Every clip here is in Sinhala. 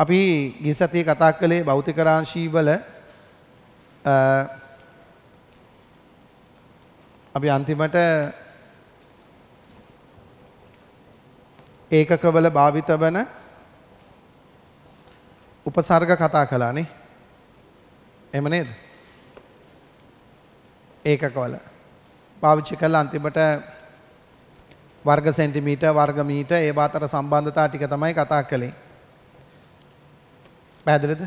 අපි ගිය සතියේ කතා කළේ භෞතික රාශී වල අපි අන්තිමට ඒකකවල භාවිත වන උපසර්ග කතා කළානේ. එහෙම නේද? ඒකකවල පාවිච්චි කළා අන්තිමට වර්ග සෙන්ටිමීටර් වර්ග මීටර් ඒ අතර සම්බන්ධතා ටික තමයි කතා කළේ. පැහැදිලිද?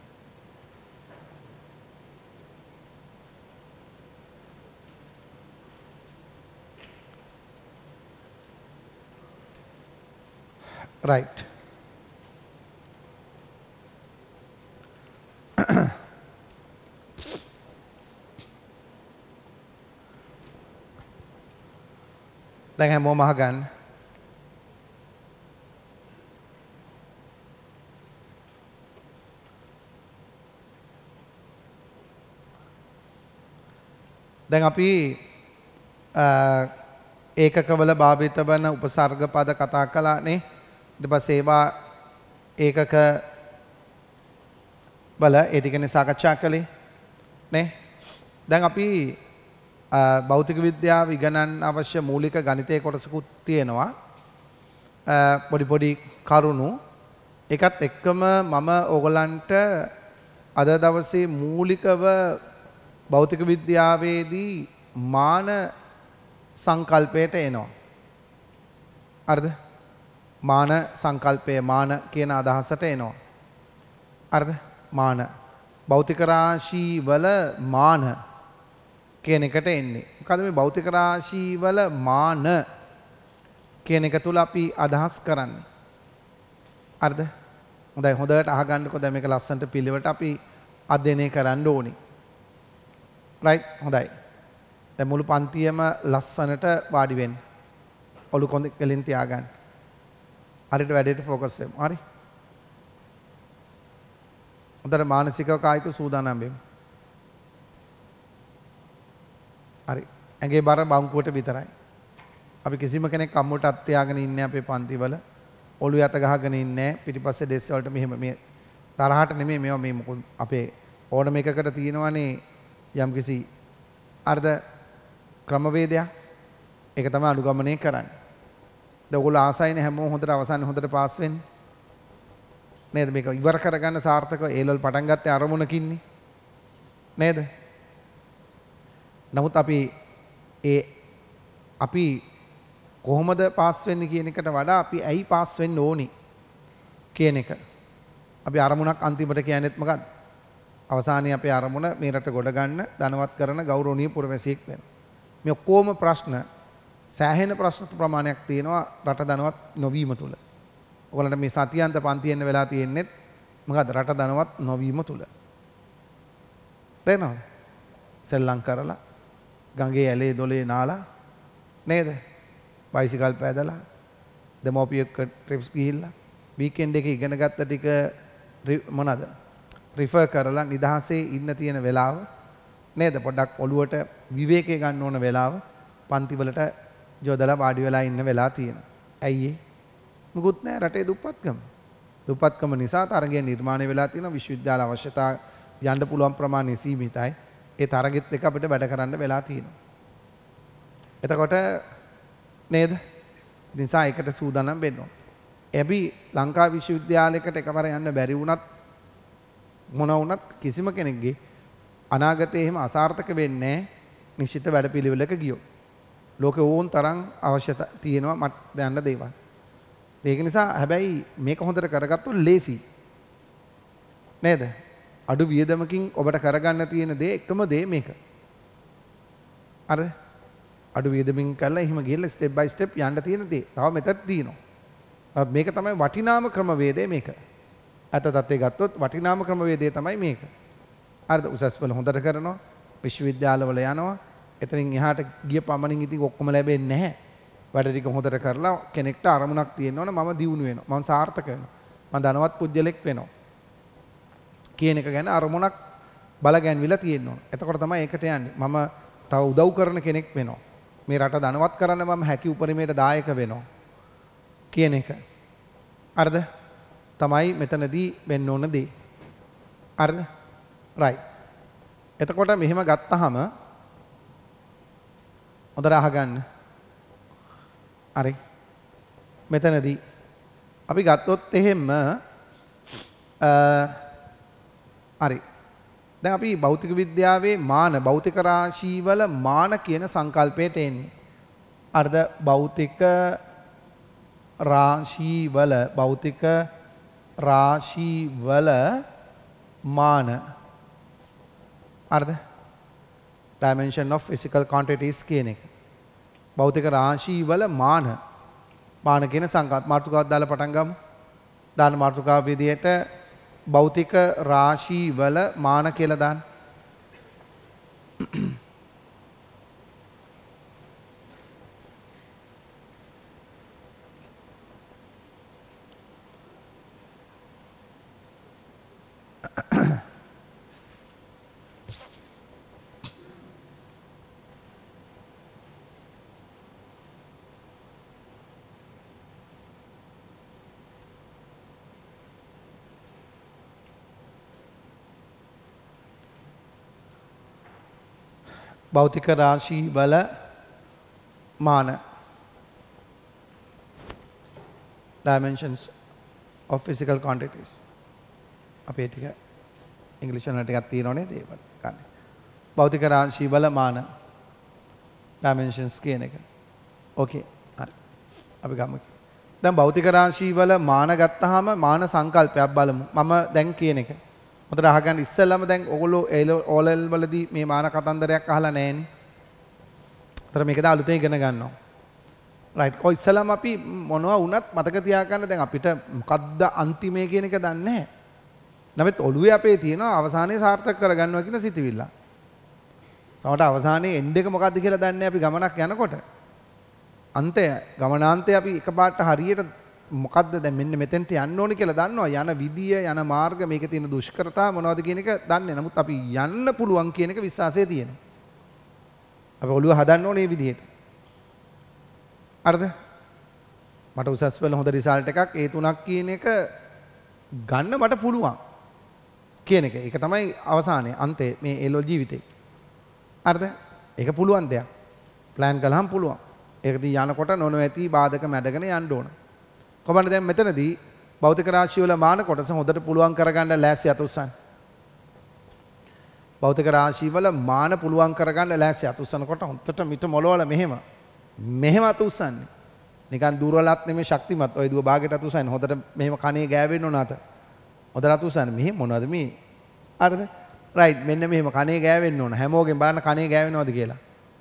right. දැන් හැමෝම අහගන්න. දැන් අපි ඒකකවල භාවිත වන උපසර්ග පද කතා කළානේ. ඊට පස්සේ ඒවා ඒකක වල ඒ ටිකනේ සාකච්ඡා කළේ නේ. දැන් අපි භෞතික විද්‍යාව ඉගෙනන්න අවශ්‍ය මූලික ගණිතයේ කොටසකුත් තියෙනවා. පොඩි කරුණු. ඒකත් එක්කම මම ඕගලන්ට අද දවසේ මූලිකව භෞතික විද්‍යාවේදී මාන සංකල්පයට එනවා. හරිද? මාන සංකල්පය මාන කියන අදහසට එනවා. හරිද? මාන භෞතික රාශී වල මාන කියන එකට එන්නේ. මොකද මේ භෞතික රාශී වල මාන කියන එක තුල අපි අදහස් කරන්නේ. හරිද? හොඳයි හොඳට අහගන්නකෝ. දැන් මේක ලස්සනට පිළිවෙලට අපි අධ්‍යයනය කරන්න ඕනේ. right හොඳයි. දැන් මුළු පන්තියම ලස්සනට වාඩි වෙන්න. ඔලු කොන්ද කෙලින් තියාගන්න. හරියට වැඩේට ફોකස් වෙමු. හරි. හොඳට මානසිකව කායිකව සූදානම් වෙමු. හරි. ඇඟේ බර බංකුවට විතරයි. අපි කිසිම කෙනෙක් අම්මුවට අත් තියාගෙන ඉන්නේ අපේ පන්තිවල. ඔළුව යට ගහගෙන ඉන්නේ පිටිපස්සේ ඩෙස් වලට මෙහෙම මේ තරහට නෙමෙයි මේවා මේ මොකද අපේ ඕනම එකකට තියෙනවානේ යම්කිසි අර්ධ ක්‍රමවේදයක්. ඒක තමයි අනුගමනය කරන්නේ. දැන් ඔයගොල්ලෝ ආසයිනේ හැමෝම හොඳට අවසන් හොඳට පාස් වෙන්න. නේද? මේක ඉවර කරගන්න සාර්ථකව ඒ ලෙවල් පටන් ගත්තේ අරමුණකින්නේ. නේද? නමුත් අපි කොහොමද පාස් වෙන්නේ කියන එකට වඩා අපි ඇයි පාස් වෙන්න ඕනි කියන එක. අපි අරමුණක් අන්තිමට කියන්නේත් මොකක්ද? අවසානයේ අපේ අරමුණ මේ රට ගොඩ ගන්න ධනවත් කරන ගෞරවනීය පුරවැසියෙක් වෙනවා. මේ ඔක්කොම ප්‍රශ්න සෑහෙන ප්‍රශ්න ප්‍රමාණයක් තියෙනවා රට ධනවත් නොවීම තුල. ඔයගොල්ලන්ට මේ සතියන්ත පන්තියෙන් වෙලා තියෙන්නේ මොකද? රට ධනවත් නොවීම තුල. තේරෙනවද? සෙල්ලම් කරලා ගඟේ ඇලේ දොලේ නාලා නේද? බයිසිකල් පෑදලා දෙමෝපියෙක් ට්‍රිප්ස් ගිහිල්ලා වීකෙන්ඩ් එකේ ඉගෙන ගත්ත ටික මොනවාද? රිෆර් කරලා නිදහසේ ඉන්න තියෙන වෙලාව නේද? පොඩ්ඩක් ඔළුවට විවේකේ ගන්න ඕන වෙලාව පන්ති වලට යොදලා වාඩි වෙලා ඉන්න වෙලා තියෙනවා. ඇයි ඒ? මුකුත් නැහැ රටේ දුප්පත්කම. දුප්පත්කම නිසා තරගය නිර්මාණය වෙලා තියෙනවා. විශ්වවිද්‍යාල අවශ්‍යතා යන්න පුළුවන් ප්‍රමාණය සීමිතයි. ඒ තරගෙත් එක අපිට වැඩ කරන්න වෙලා තියෙනවා. එතකොට නේද? නිසා ඒකට සූදානම් වෙන්න ඕන. එබි ලංකා විශ්වවිද්‍යාලයකට එකවර යන්න බැරි වුණත් මොන වුණත් කිසිම කෙනෙක්ගේ අනාගතේ එහෙම අසාර්ථක වෙන්නේ නැහැ නිශ්චිත වැඩපිළිවෙලක ගියොත්. ලෝකේ ඕන් තරම් අවශ්‍යතා තියෙනවා මට දැනන්න දේවල්. ඒක නිසා හැබැයි මේක හොඳට කරගත්තොත් ලේසි. නේද? අඩු වියදමකින් ඔබට කරගන්න තියෙන දේ එකම දේ මේක. හරිද? අඩු වියදමින් කරලා එහෙම ගිහලා ස්ටෙප් බයි ස්ටෙප් යන්න තියෙන දේ. තව මෙතන තියෙනවා. මේක තමයි වටිනාම ක්‍රමවේදය මේක. අත තත්ත්වය ගත්තොත් වටිනාම ක්‍රමවේදය තමයි මේක. හරිද? උසස් වල හොඳට කරනවා. විශ්වවිද්‍යාලවල යනවා. එතනින් එහාට ගිය පමණින් ඉතින් ඔක්කොම ලැබෙන්නේ නැහැ. වැඩ ටික හොඳට කරලා කෙනෙක්ට අරමුණක් තියෙනවනේ මම දියුණු වෙනවා. මම සාර්ථක වෙනවා. මම ධනවත් පුජ්‍යලෙක් වෙනවා. කියන එක ගැන අරමුණක් බලගැන්විලා තියෙනවා. එතකොට තමයි ඒකට යන්නේ. මම තව උදව් කරන කෙනෙක් වෙනවා. මේ රට ධනවත් කරන්න මම හැකි උපරිමයට දායක වෙනවා. කියන එක. හරිද? තමයි මෙතනදී වෙන්න ඕන දේ. හරිද? right. එතකොට මෙහෙම ගත්තාම හොඳට අහගන්න. හරි. මෙතනදී අපි ගත්තොත් එහෙම හරි. දැන් අපි භෞතික විද්‍යාවේ මාන භෞතික රාශිවල මාන කියන සංකල්පයට එන්නේ. අර්ධ භෞතික රාශිවල මාන අර්ධ dimension of physical quantities කියන එක. භෞතික රාශිවල මාන කියන සංකල්ප මාතෘකාවක් දාලා පටන් ගමු. දාන මාතෘකාව විදිහට භෞතික රාශිවල මාන කියලා දාන්න. භෞතික රාශි වල මාන dimensions of physical quantities අපේ ටික ඉංග්‍රීසි වල ටිකක් තියෙනව නේද ඒක ගන්න. භෞතික රාශි වල මාන dimensions කියන එක. ඕකේ. හරි. අපි ගමු. දැන් භෞතික රාශි වල මාන ගත්තාම මාන සංකල්පයක් බලමු. මම දැන් කියන එක. හොඳට අහගන්න ඉස්සෙල්ලාම දැන් ඔයගොල්ලෝ ඕලෙල් වලදී මේ මාන කතන්දරයක් අහලා නැහැනේ. ඒතර මේක දා අලුතෙන් ඉගෙන ගන්නවා. රයිට්. කොයි ඉස්සෙල්ලාම අපි මොනවා වුණත් මතක තියාගන්න දැන් අපිට මොකද්ද අන්තිමේ කියන එක දන්නේ නැහැ. නමුත් ඔළුවේ අපේ තියෙන අවසානයේ සාර්ථක කරගන්නවා කියන සිතිවිල්ල. සමහරට අවසානයේ එන්ඩ් එක මොකද්ද කියලා දන්නේ අපි ගමනක් යනකොට. අන්තය ගමනාන්තය අපි එකපාරට හරියට මොකද්ද දැන් මෙන්න මෙතෙන්ට යන්න ඕනේ කියලා දන්නවා. යන විදිය යන මාර්ග මේකේ තියෙන දුෂ්කරතා මොනවද කියන එක දන්නේ. නමුත් අපි යන්න පුළුවන් කියන එක විශ්වාසය තියෙනවා. අපි ඔළුව හදන්න ඕනේ මේ විදිහට. හරිද? මට උසස් වල හොඳ රිසල්ට් එකක් A3ක් කියන එක ගන්න මට පුළුවන් කියන එක. ඒක තමයි අවසානයේ අන්තයේ මේ එළෝ ජීවිතේ. හරිද? ඒක පුළුවන් දෙයක්. ප්ලෑන් කළාම පුළුවන්. ඒකදී යනකොට නොනොඇති බාධක මැඩගෙන යන්න ඕන. කොහොමද දැන් මෙතනදී භෞතික රාශිය වල මාන කොටස හොඳට පුළුවන් කරගන්න ලෑස්ති අත උස්සන්න. භෞතික රාශිය වල මාන පුළුවන් කරගන්න ලෑස්ති අත උස්සනකොට හොඳට මිට මොළවල මෙහෙම අත උස්සන්නේ. නිකන් දුර්වලත් නෙමෙයි ශක්තිමත්. ඔය දුව භාගයට අත උස්සන්නේ. හොඳට මෙහෙම කනේ ගෑවෙන්න ඕන අත. හොඳට අත උස්සන්නේ. මෙහෙම මොනවද මේ? හරිද? රයිට්. මෙන්න මෙහෙම කනේ ගෑවෙන්න ඕන. හැමෝගෙන් බලන්න කනේ ගෑවෙනවද කියලා.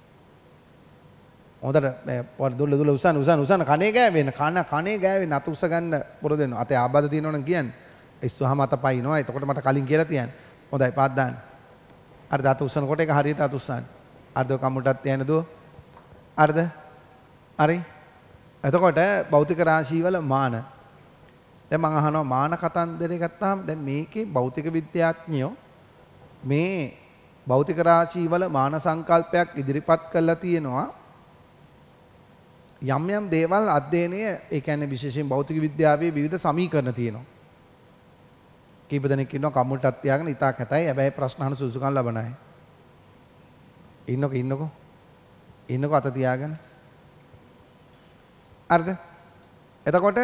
හොඳට දුල්ල උසන් කනේ ගෑවෙන්න කනේ ගෑවෙන්න අත උස්ස ගන්න පුරුදු වෙනවා. අතේ ආබාධ තියෙනවනම් කියන්නේ ඉස්සුවාම අත පයින්නවා. එතකොට මට කලින් කියලා තියන්න. හොඳයි පාත් දාන්න. හරිද? අත උස්සනකොට ඒක හරියට අත උස්සන්න. හරිද? කම්මුටත් තියන්න දුව. හරිද? හරි. එතකොට භෞතික රාශිය වල මාන. දැන් මම අහනවා මාන කතන්දරේ ගත්තාම දැන් මේකේ භෞතික විද්‍යාඥයෝ මේ භෞතික රාශිය වල මාන සංකල්පයක් ඉදිරිපත් කරලා තියෙනවා. යම් යම් දේවල් අධ්‍යයනය ඒ කියන්නේ විශේෂයෙන් භෞතික විද්‍යාවේ විවිධ සමීකරණ තියෙනවා. කීප දෙනෙක් ඉන්නවා කම්මුල්ටත් තියාගෙන ඉතා කැතයි. හැබැයි ප්‍රශ්න අහන සුසුකම් ලබන අය. ඉන්නකෝ අත තියාගෙන. හරිද? එතකොට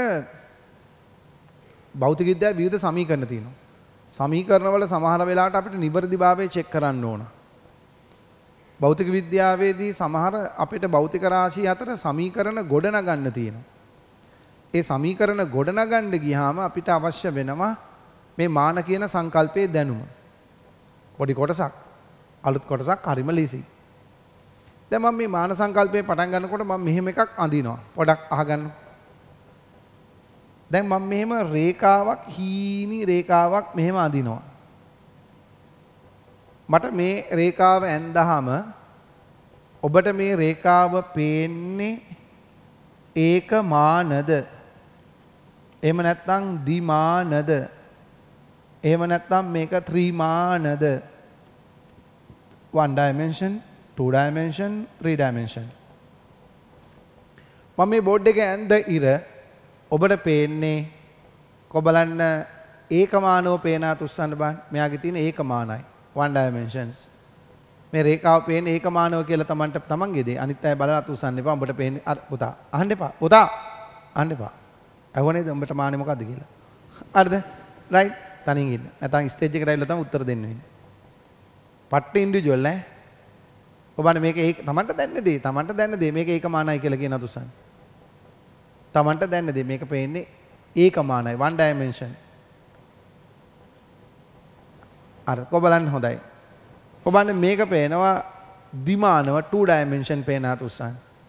භෞතික විද්‍යාවේ විවිධ සමීකරණ තියෙනවා. සමීකරණ වල සමහර වෙලාවට අපිට නිවැරදිභාවය චෙක් කරන්න ඕන. භෞතික විද්‍යාවේදී සමහර අපිට භෞතික රාශිය අතර සමීකරණ ගොඩනගන්න තියෙනවා. ඒ සමීකරණ ගොඩනගන්න ගියාම අපිට අවශ්‍ය වෙනවා මේ මාන කියන සංකල්පයේ දැනුම. පොඩි කොටසක් අලුත් කොටසක් හරිම ලීසි. දැන් මම මේ මාන සංකල්පේ පටන් ගන්නකොට මම මෙහෙම එකක් අඳිනවා. පොඩක් අහගන්න. දැන් මම මෙහෙම රේඛාවක් හීනි රේඛාවක් මෙහෙම අඳිනවා. මට මේ රේඛාව ඇඳහම ඔබට මේ රේඛාව පේන්නේ ඒකමානද? එහෙම නැත්නම් ද්විමානද? එහෙම නැත්නම් මේක ත්‍රිමානද? 1 dimension, 2 dimension, 3 dimension. මම මේ බෝඩ් එකේ ඇඳ ඉර ඔබට පේන්නේ බලන්න ඒකමානව පේනාත උස්සන්න බලන්න. මෙයාගේ තියෙන ඒකමානයි. one dimensions. මේ රේඛාව පේන්නේ ඒකමානව කියලා තමන්ගේ දේ. අනිත් අය බලලා උස්සන්න එපා. උඹට පේන්නේ පුතා. අහන්න එපා. පුතා. අහන්න එපා. අහුවනේද උඹට මානේ මොකද්ද කියලා? හරිද? රයිට්. තනින් ඉන්න. නැත්නම් ස්ටේජ් එකට ඇවිල්ලා තමයි උත්තර දෙන්න වෙන්නේ. පට්ට ඉන්ඩිවිජුවල් නේ. ඔබන්න මේක තමන්ට දැන්න දේ මේක ඒකමානයි කියලා කියන අතුසන්. තමන්ට දැන්න දේ මේක පේන්නේ ඒකමානයි one dimension. අර කොබලන්න හොඳයි. ඔබන්න මේක පේනවා දිමානව two dimension පේන අතුසන්.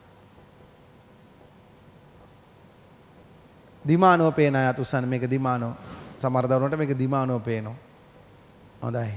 දිමානව පේන අතුසන් මේක දිමානව. සමහර දරුවන්ට මේක දිමානව පේනවා. හොඳයි.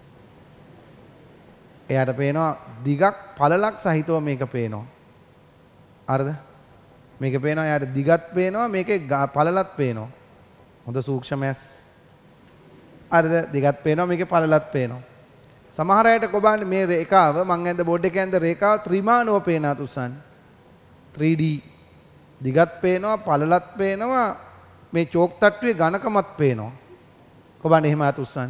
එයාට පේනවා දිගක් පළලක් සහිතව මේක පේනවා. හරිද? මේක පේනවා එයාට දිගත් පේනවා මේකේ පළලත් පේනවා. හොඳ සූක්ෂමයස්. හරිද? දිගත් පේනවා මේකේ පළලත් පේනවා. සමහර අයට කොබන්නේ මේ රේඛාව මං ඇඳ බෝඩ් එකේ ඇඳ රේඛාව ත්‍රිමානව පේනා තුසන්. 3D දිගත් පේනවා පළලත් පේනවා මේ චෝක් තට්ටුවේ ඝනකමත් පේනවා. කොබන්නේ එහෙම අතුස්සන්.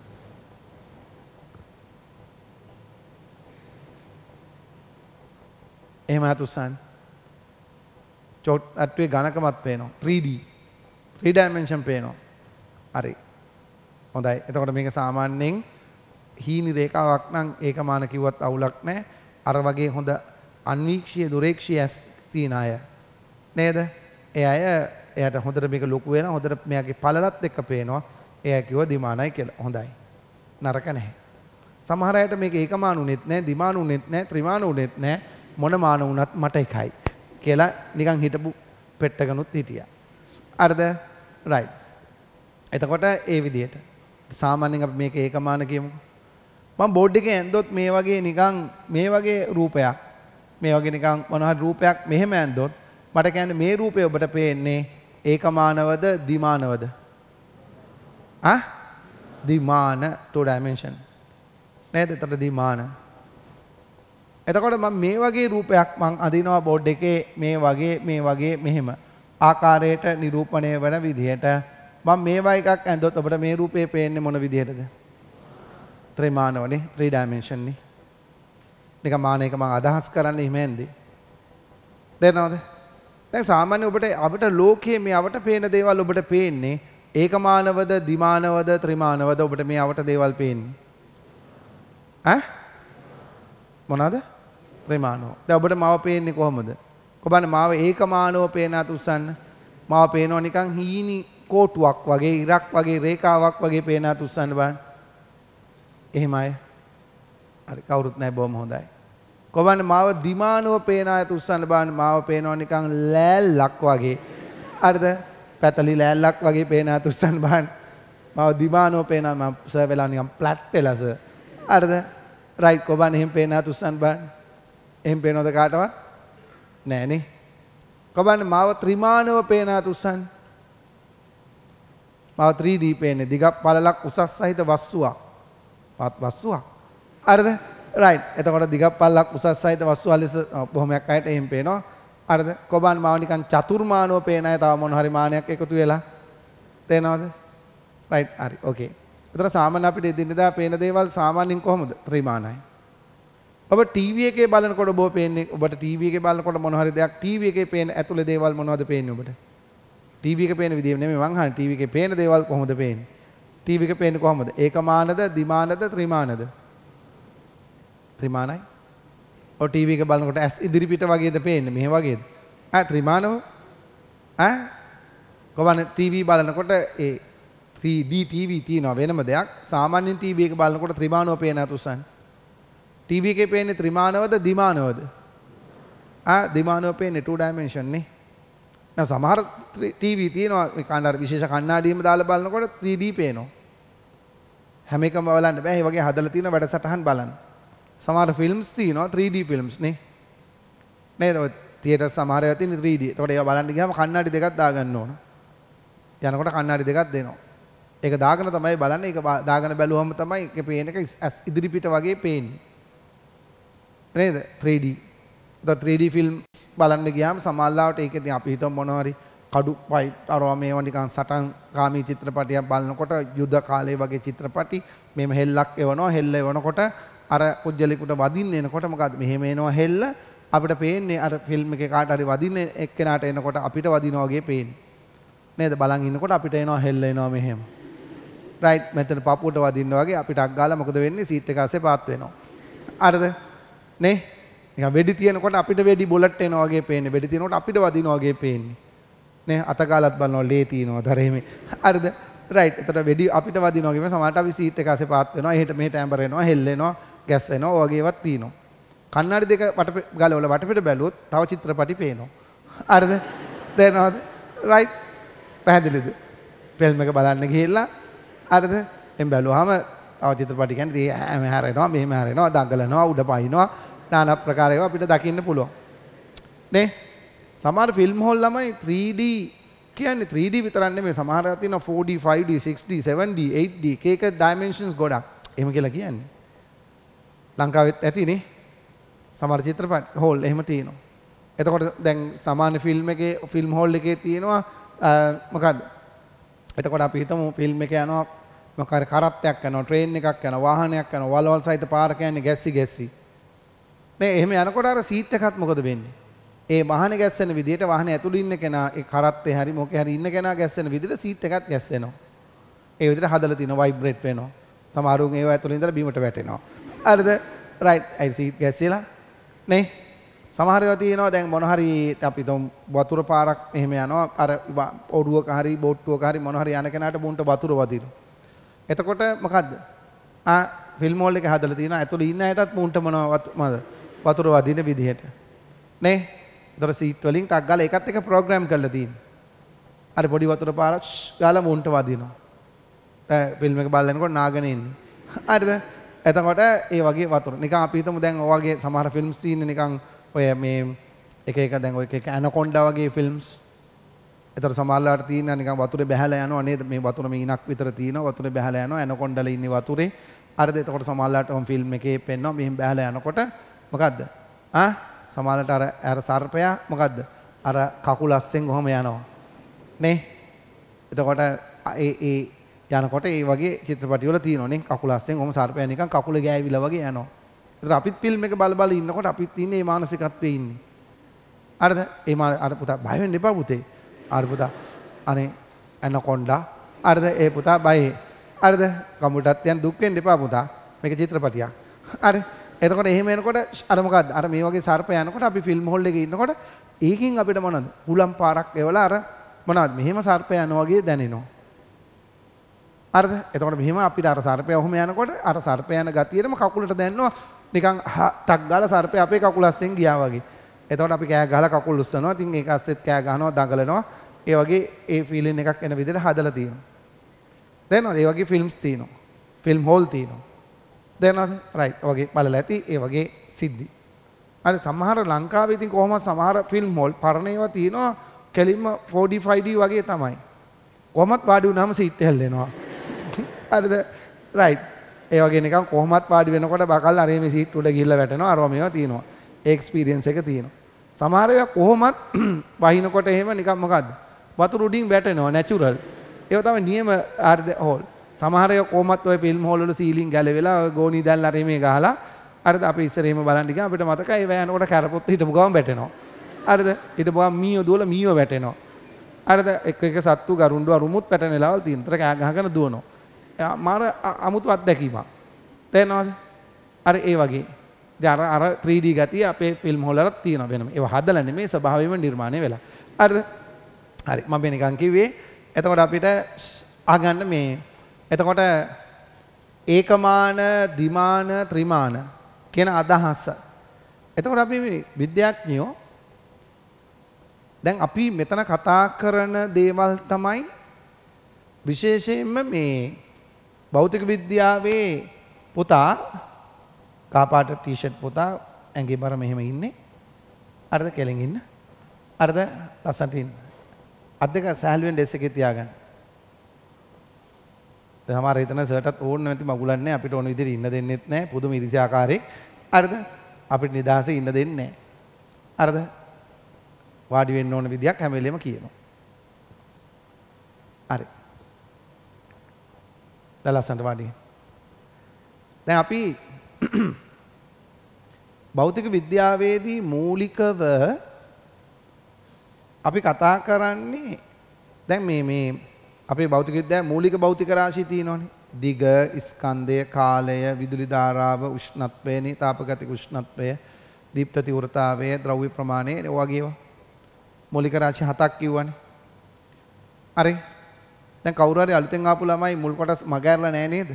එහෙම අතුස්සන්. චෝක් තට්ටුවේ ඝනකමත් පේනවා. 3D 3 dimension පේනවා. හරි. හොඳයි. එතකොට මේක සාමාන්‍යයෙන් හීනි රේඛාවක් නම් ඒකමාන කිව්වත් අවුලක් නැහැ. අර වගේ හොඳ අන්වීක්ෂීය දුරේක්ෂීය ඇස් තියන අය නේද? ඒ අය එයාට හොඳට මේක ලොකු වෙනවා. හොඳට මෙයාගේ පළලත් එක්ක පේනවා. එයා කිව්වා දිමානයි කියලා. හොඳයි. නරක නැහැ. සමහර අයට මේක ඒකමාන උනේත් නැහැ, දිමාන උනේත් නැහැ, ත්‍රිමාන උනේත් නැහැ. මොන මාන වුණත් මට එකයි කියලා නිකන් හිටපු පෙට්ටකනුත් හිටියා. හරිද? රයිට්. එතකොට ඒ විදිහට සාමාන්‍යයෙන් අපි මේක ඒකමාන කියමු. මම බෝඩ් එකේ ඇඳොත් මේ වගේ නිකන් මේ වගේ රූපයක් මේ වගේ නිකන් මොනවා රූපයක් මෙහෙම ඇඳොත් මට කියන්නේ මේ රූපය ඔබට පේන්නේ ඒකමානවද දිමානවද? දිමාන 2 dimension. නේද? එතකොට දිමාන. එතකොට මම මේ වගේ රූපයක් මං අදිනවා බෝඩ් එකේ මේ වගේ මෙහෙම ආකාරයට නිරූපණය වෙන විදිහට මම මේවා එකක් ඇඳොත් ඔබට මේ රූපේ පේන්නේ මොන විදිහටද? ත්‍රිමානවනේ 3 dimension නේ. නිකන් මාන එක මම අදහස් කරන්නේ එහෙම ඇන්දේ. තේරෙනවද? දැන් සාමාන්‍ය අපිට ලෝකයේ මේ අපට පේන දේවල් ඔබට පේන්නේ ඒකමානවද දිමානවද ත්‍රිමානවද ඔබට මේ අපට දේවල් පේන්නේ? මොනවාද? ත්‍රිමානව. දැන් ඔබට මාව පේන්නේ කොහොමද? කොබන්න මාව ඒකමානව පේන අතුස්සන්න. මාව පේනවා නිකන් හීනි කෝටුවක් වගේ ඉරක් වගේ රේඛාවක් වගේ පේන අතුස්සන්න බලන්න. එහෙමයි. හරි කවුරුත් නැහැ බොහොම හොඳයි. කොබන්න මාව දිමානව පේන අය තුස්සන්න බලන්න මාව පේනවා නිකන් ලෑල්ලක් වගේ. හරිද? පැතලි ලෑල්ලක් වගේ පේන අය තුස්සන්න බලන්න. මාව දිමානව පේනවා මම සර් වෙලා නිකන් ප්ලැට් වෙලා සර්. හරිද? රයිට් කොබන්න එහෙම පේන අය තුස්සන්න බලන්න. එහෙම පේනවද කාටවත්? නෑ නේ. කොබන්න මාව ත්‍රිමානව පේන අය තුස්සන්න. මාව 3D පේන්නේ දිගක් පළලක් උසස් සහිත වස්තුවක්. වස්තුවක්. හරිද? රයිට්. එතකොට දිගක් පළලක් උසස් සහිත වස්තුවක් ලෙස බොහොමයක් අයට එහෙම පේනවා. හරිද? කොබන් මාව නිකන් චතුර්මානව පේන අය තව මොන හරි මානයක් එකතු වෙලා. තේනවද? රයිට්. හරි. ඕකේ. එතකොට සාමාන්‍ය අපිට එදිනෙදා පේන දේවල් සාමාන්‍යයෙන් කොහොමද? ත්‍රිමානයි. ඔබ ටීවී එකේ බලනකොට ඔබ පේන්නේ ඔබට ටීවී එකේ බලනකොට මොන හරි දෙයක් ටීවී එකේ පේන ඇතුලේ දේවල් මොනවද පේන්නේ ඔබට? ටීවී එකේ පේන විදිහ නෙමෙයි මං අහන්නේ ටීවී එකේ පේන දේවල් කොහොමද පේන්නේ? ටීවී එකේ පේන්නේ කොහොමද? ඒකමානද, දිමානද, ත්‍රිමානද? ත්‍රිමානයි. ඔය ටීවී එක බලනකොට ඇස් ඉදිරිපිට වගේද පේන්නේ? මෙහෙ වගේද? ත්‍රිමානව. කොහොමද ටීවී බලනකොට ඒ 3D ටීවී තියෙනවා වෙනම දෙයක්. සාමාන්‍යයෙන් ටීවී එක බලනකොට ත්‍රිමානව පේන අතුස්සන්. ටීවී එකේ පේන්නේ ත්‍රිමානවද, දිමානවද? දිමානව පේන්නේ 2 dimension නේ. දැන් සමහර ටීවී තියෙනවා මේ කණ්ඩායම විශේෂ කණ්ණාඩියම දාලා බලනකොට 3D පේනවා. හැම එකම බලන්න බෑ. ඒ වගේ හදලා තියෙන වැඩසටහන් බලන්න. සමහර ෆිල්ම්ස් තියෙනවා 3D ෆිල්ම්ස් නේ. නේද? ඔය තියටර් සමහර ඒවා තියෙන 3D. ඒකට ඒවා බලන්න ගියාම කණ්ණාඩි දෙකක් දාගන්න ඕන. යනකොට කණ්ණාඩි දෙකක් දෙනවා. ඒක දාගෙන තමයි බලන්නේ. ඒක දාගෙන බැලුවම තමයි ඒක පේන එක ඉදිරිපිට වගේ පේන්නේ. නේද? 3D. 3D ෆිල්ම් බලන්න ගියාම සමහරවිට ඒකෙදී අපි හිතමු මොනවා හරි කඩු ෆයිට් අරවා මේවා නිකන් සටන් ගාමී චිත්‍රපටියක් බලනකොට යුද්ධ කාලේ වගේ චිත්‍රපටි මෙහෙම හෙල්ලක් එවනවා හෙල්ල එවනකොට අර කුජලිකුට වදින්න එනකොට මොකද මෙහෙම එනවා හෙල්ල අපිට පේන්නේ අර ෆිල්ම් එකේ කාට හරි වදින්න එක්කෙනාට එනකොට අපිට වදිනවා වගේ පේන්නේ නේද බලන් ඉන්නකොට අපිට එනවා හෙල්ල එනවා මෙහෙම රයිට් මෙතන පපුවට වදින්න වගේ අපිට අක් ගාලා මොකද වෙන්නේ සීට් එක ASCII පාත් වෙනවා හරිද නේ නිකන් වෙඩි තියනකොට අපිට වෙඩි බුලට් එනවා වගේ පේන්නේ වෙඩි තියනකොට අපිට වදිනවා වගේ පේන්නේ නේ අතගාලත් බලනවා ලේ තියනවා දරෙමේ හරිද රයිට් එතකොට වෙඩි අපිට වදිනවා වගේම සමහරට අපි සීට් එක ASCII පාත් වෙනවා එහෙට මෙහෙට ඇඹර වෙනවා හෙල්ලෙනවා ගැස් වෙනවා වගේ ඒවත් තියෙනවා කන්නඩි දෙක ගලවලා වටපිට බැලුවොත් තව චිත්‍රපටි පේනවා හරිද දැනනවද රයිට් පැහැදිලිද ෆිල්ම් එක බලන්න ගිහිල්ලා හරිද එම් බැලුවාම තව චිත්‍රපටි කියන්නේ මේ හැරෙනවා මෙහෙම හැරෙනවා දඟලනවා උඩ පයින්නවා নানা ප්‍රකාර ඒවා අපිට දකින්න පුළුවන් නේ සමහර ෆිල්ම් හෝල් ළමයි 3D කියන්නේ 3D විතරක් නෙමෙයි සමහර ඒවා තියෙනවා 4D 5D 6D 7D 8D එක ඩයිමන්ෂන්ස් ගොඩක් එහෙම කියලා කියන්නේ ලංකාවෙත් ඇතිනේ සමහර චිත්‍රපට හෝල් එහෙම තියෙනවා එතකොට දැන් සාමාන්‍ය ෆිල්ම් එකේ ෆිල්ම් හෝල් එකේ තියෙනවා මොකද්ද එතකොට අපි හිතමු ෆිල්ම් එක යනවා මොකක් කරත්තයක් යනවා ට්‍රේන් එකක් යනවා වාහනයක් යනවා වලවල් සහිත පාරක යන්නේ ගැස්සි නේ එහෙම යනකොට අර සීට් එකත් මොකද වෙන්නේ ඒ වාහනේ ගැස්සෙන විදිහට වාහනේ ඇතුළේ ඉන්න කෙනා ඒ කරත්තේ හරි මොකේ හරි ඉන්න කෙනා ගැස්සෙන විදිහට සීට් එකත් ගැස්සෙනවා ඒ විදිහට හදලා තිනවා වයිබ්‍රේට් වෙනවා සමහරුන් ඒව ඇතුළේ ඉඳලා බීමට වැටෙනවා හරිද රයිට් අයි සීට් ගැස්සෙලා නේ සමහර ඒවා තියෙනවා දැන් මොන හරි අපි තුම් වතුර පාරක් එහෙම යනවා අර ඔරුවක හරි බෝට්ටුවක හරි මොන හරි යන කෙනාට බුන්ට වතුර වදිනවා එතකොට මොකද්ද ෆිල්ම් හෝල් එකේ හදලා තියෙනවා ඇතුළේ ඉන්න අයටත් බුන්ට මොනවද වතුර වදින විදිහට නේ ඒතර සීට් වලින් ටක් ගාලා ඒකත් එක ප්‍රෝග්‍රෑම් කරලා තියෙනවා අර පොඩි වතුර පාරක් ගාලා මුන්ට වදිනවා ෆිල්ම් එක බලනකොට නාගෙන ඉන්නේ හරිද එතකොට ඒ වගේ වතුර නිකන් අපි හිතමු දැන් ඔය වගේ සමහර ෆිල්ම්ස් තියෙන්නේ නිකන් ඔය මේ එක දැන් ඔය එක ඇනකොන්ඩා වගේ ෆිල්ම්ස් ඒතර සමහරලාට තියෙන නිකන් වතුරේ බැහැලා යනවා නේද මේ වතුර මේ ඉනක් විතර තියෙනවා වතුරේ බැහැලා යනවා ඇනකොන්ඩාල ඉන්නේ වතුරේ හරිද එතකොට සමහරලාට ඔම් ෆිල්ම් එකේ පෙන්නවා මෙහෙම බැහැලා යනකොට මොකද්ද සමහරලාට අර සර්පයා මොකද්ද අර කකුල අස්සෙන් කොහොම යනවා නේ එතකොට ඒ යනකොට ඒ වගේ චිත්‍රපටි වල තියෙනවා නේ කකුල අස්සෙන් කොහොම සර්පයා නිකන් කකුල ගෑවිලා වගේ යනවා ඒතර අපිත් ෆිල්ම් එක බල ඉන්නකොට අපිත් ඉන්නේ මේ මානසිකත්වයේ ඉන්නේ හරිද අර පුතා බය වෙන්න එපා පුතේ අර පුතා අනේ ඇනකොන්ඩා හරිද ඒ පුතා බයි හරිද කම්පියුටරත් යන දුක් වෙන්න එපා පුතා මේක චිත්‍රපටියක් හරි එතකොට එහෙම එනකොට අර මොකද්ද අර මේ වගේ සර්ප යනකොට අපි ෆිල්ම් හෝල් එකේ ඉන්නකොට ඒකින් අපිට මොනවද හුලම් පාරක් එවලා අර මොනවද මෙහෙම සර්ප යනවා වගේ දැනෙනවා හරිද එතකොට මෙහෙම අපිට අර සර්පය ඔහොම යනකොට අර සර්ප යන ගතියෙම කකුලට දැනෙනවා නිකන් ටක් ගාලා සර්පය අපේ කකුල අස්සෙන් ගියා වගේ එතකොට අපි කෑ ගහලා කකුල් උස්සනවා ඉතින් ඒක අස්සෙත් කෑ ගහනවා දඟලනවා ඒ වගේ ඒ ෆීලින් එකක් එන විදිහට හදලා තියෙනවා දැනනවද ඒ වගේ ෆිල්ම්ස් තියෙනවා ෆිල්ම් හෝල් තියෙනවා දැනනවද රයිට් වගේ බලලා ඇති ඒ වගේ සිද්ධි අර සමහර ලංකාවේ ඉතින් කොහොමද සමහර ෆිල්ම් හෝල් පරණ ඒවා තියෙනවා කෙලින්ම 4D 5D වගේ තමයි කොහොමත් වාඩි වුණාම සීට් එක හැල්ලෙනවා හරිද රයිට් ඒ වගේ නිකන් කොහොමත් වාඩි වෙනකොට බකල් අර මේ සීට් උඩ ගිහිල්ලා වැටෙනවා අරවා මේවා තියෙනවා ඒ එක්ස්පීරියන්ස් එක තියෙනවා සමහර ඒවා කොහොමත් වහිනකොට එහෙම නිකන් මොකද්ද වතුර උඩින් වැටෙනවා නැචරල් ඒවා තමයි නියම හරිද හෝල් සමහර ඒවා කොහොමත් ඔය ෆිල්ම් හෝල් වල සීලින් ගැලවිලා ඔය ගෝණි දැල් අර මේ ගහලා හරිද අපි ඉස්සර එහෙම බලන් ගියා අපිට මතකයි ඒවා යනකොට කැරපොත් හිටපු ගමන් වැටෙනවා හරිද හිටපුවම මීයෝ දුවලා මීයෝ වැටෙනවා හරිද එක සත්තු ගරුණ්ඩුව රුමුත් වැටෙන වෙලාවල් තියෙනවා. ඒතර කෑ ගහගෙන දුවනවා. මාර අමුතු අත්දැකීමක්. තේරෙනවද? අර ඒ වගේ. දැන් අර 3D ගතිය අපේ ෆිල්ම් හෝල් වලත් තියෙනවා වෙනම. ඒව හදලා නෙමෙයි ස්වභාවයෙන්ම නිර්මාණය වෙලා. හරිද? හරි මම මේ නිකන් කිව්වේ එතකොට අපිට අහගන්න මේ එතකොට ඒකමාන දිමාන ත්‍රිමාන කියන අදහස. එතකොට අපි මේ විද්‍යාඥයෝ දැන් අපි මෙතන කතා කරන දේවල් තමයි විශේෂයෙන්ම මේ භෞතික විද්‍යාවේ පුතා කාපාට ටී-ෂර්ට් පුතා ඇඟේ බර මෙහෙම ඉන්නේ. අරද කෙලින් ඉන්න. අරද ලස්සනට ඉන්න. අත් දෙක සෑහලුවෙන් ඩෙස් එකේ තියාගන්න. දැන් සමහර හිතන සර්ටත් ඕන නැති මගුලක් නැහැ අපිට ඕන විදිහට ඉන්න දෙන්නෙත් නැහැ පුදුම ඉරිසියාකාරයෙක්. අරද අපිට නිදහසේ ඉන්න දෙන්නේ නැහැ. අරද වාඩි වෙන්න ඕන විදියක් හැම වෙලෙම කියනවා. හරි. දැන් ලස්සනට වාඩි. දැන් අපි භෞතික විද්‍යාවේදී මූලිකව අපි කතා කරන්නේ දැන් මේ අපේ භෞතික විද්‍යාවේ මූලික භෞතික රාශි තියෙනවනේ. දිග, ස්කන්ධය, කාලය, විදුලි ධාරාව, උෂ්ණත්වය, තාපගතික උෂ්ණත්වය, දීප්ත තීව්‍රතාවය, ද්‍රව්‍ය ප්‍රමාණය වගේ ඒවා. මූලික රාශි 7ක් කිව්වනේ. හරි. දැන් කවුරු හරි අලුතෙන් ආපු ළමයි මුල් කොටස් මගහැරලා නැහැ නේද?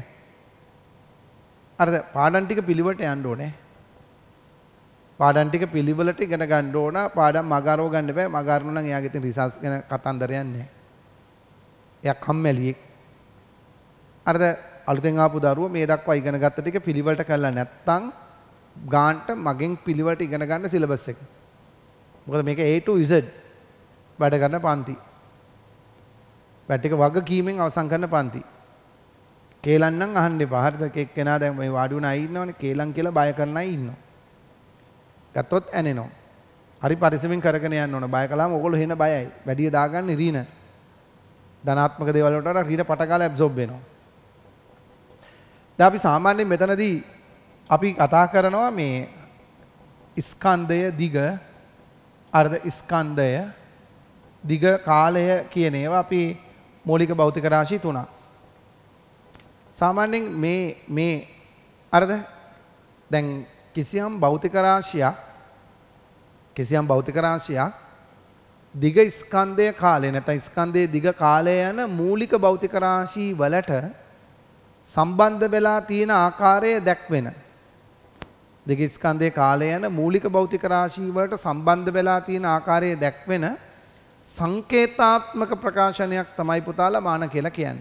අර පාඩම් ටික පිළිවෙලට යන්න ඕනේ. පාඩම් ටික පිළිවෙලට ඉගෙන ගන්න ඕන. පාඩම් මගහරව ගන්න බෑ. මගහරන නම් එයාගේ තියෙන රිසල්ට්ස් ගැන කතන්දරයක් නැහැ. එයා කම්මැලියෙක්. අරද අලුතෙන් ආපු දරුවෝ මේ දක්වා ඉගෙන ගත්ත ටික පිළිවෙලට කරලා නැත්තම් ගාන්ට මගෙන් පිළිවෙලට ඉගෙන ගන්න සිලබස් එක. මොකද මේක A to Z වැඩ කරන පන්ති. වැඩ ටික වග කීමෙන් අවසන් කරන පන්ති. කේලම් නම් අහන්න එපා. හරිද? එක්කෙනා දැන් මේ වාඩි වුණ අය ඉන්නවනේ. කේලම් කියලා බය කරන අය ඉන්නවා. ගත්තොත් ඇනෙනවා. හරි පරිස්සමින් කරගෙන යන්න ඕන. බය කළාම ඕගොල්ලෝሄන බයයි. වැඩි දාගන්නේ රීන. ධනාත්මක දේවල් වලට වඩා රීන පටකාලා ඇබ්සෝබ් වෙනවා. දැන් අපි සාමාන්‍යයෙන් මෙතනදී අපි කතා කරනවා මේ ස්කන්ධය දිග අර්ධ ස්කන්ධය දිග කාලය කියන ඒවා අපි මූලික භෞතික රාශි තුනක්. සාමාන්‍යයෙන් මේ අර්ධ දැන් කිසියම් භෞතික රාශියක් දිග ස්කන්ධය කාලය නැත්නම් ස්කන්ධයේ දිග කාලය යන මූලික භෞතික රාශි වලට සම්බන්ධ වෙලා තියෙන ආකාරය දැක්වෙන දිග ස්කන්ධයේ කාලය යන මූලික භෞතික රාශි වලට සම්බන්ධ වෙලා තියෙන ආකාරය දැක්වෙන සංකේතාත්මක ප්‍රකාශනයක් තමයි පුතාලා මාන කියලා කියන්නේ.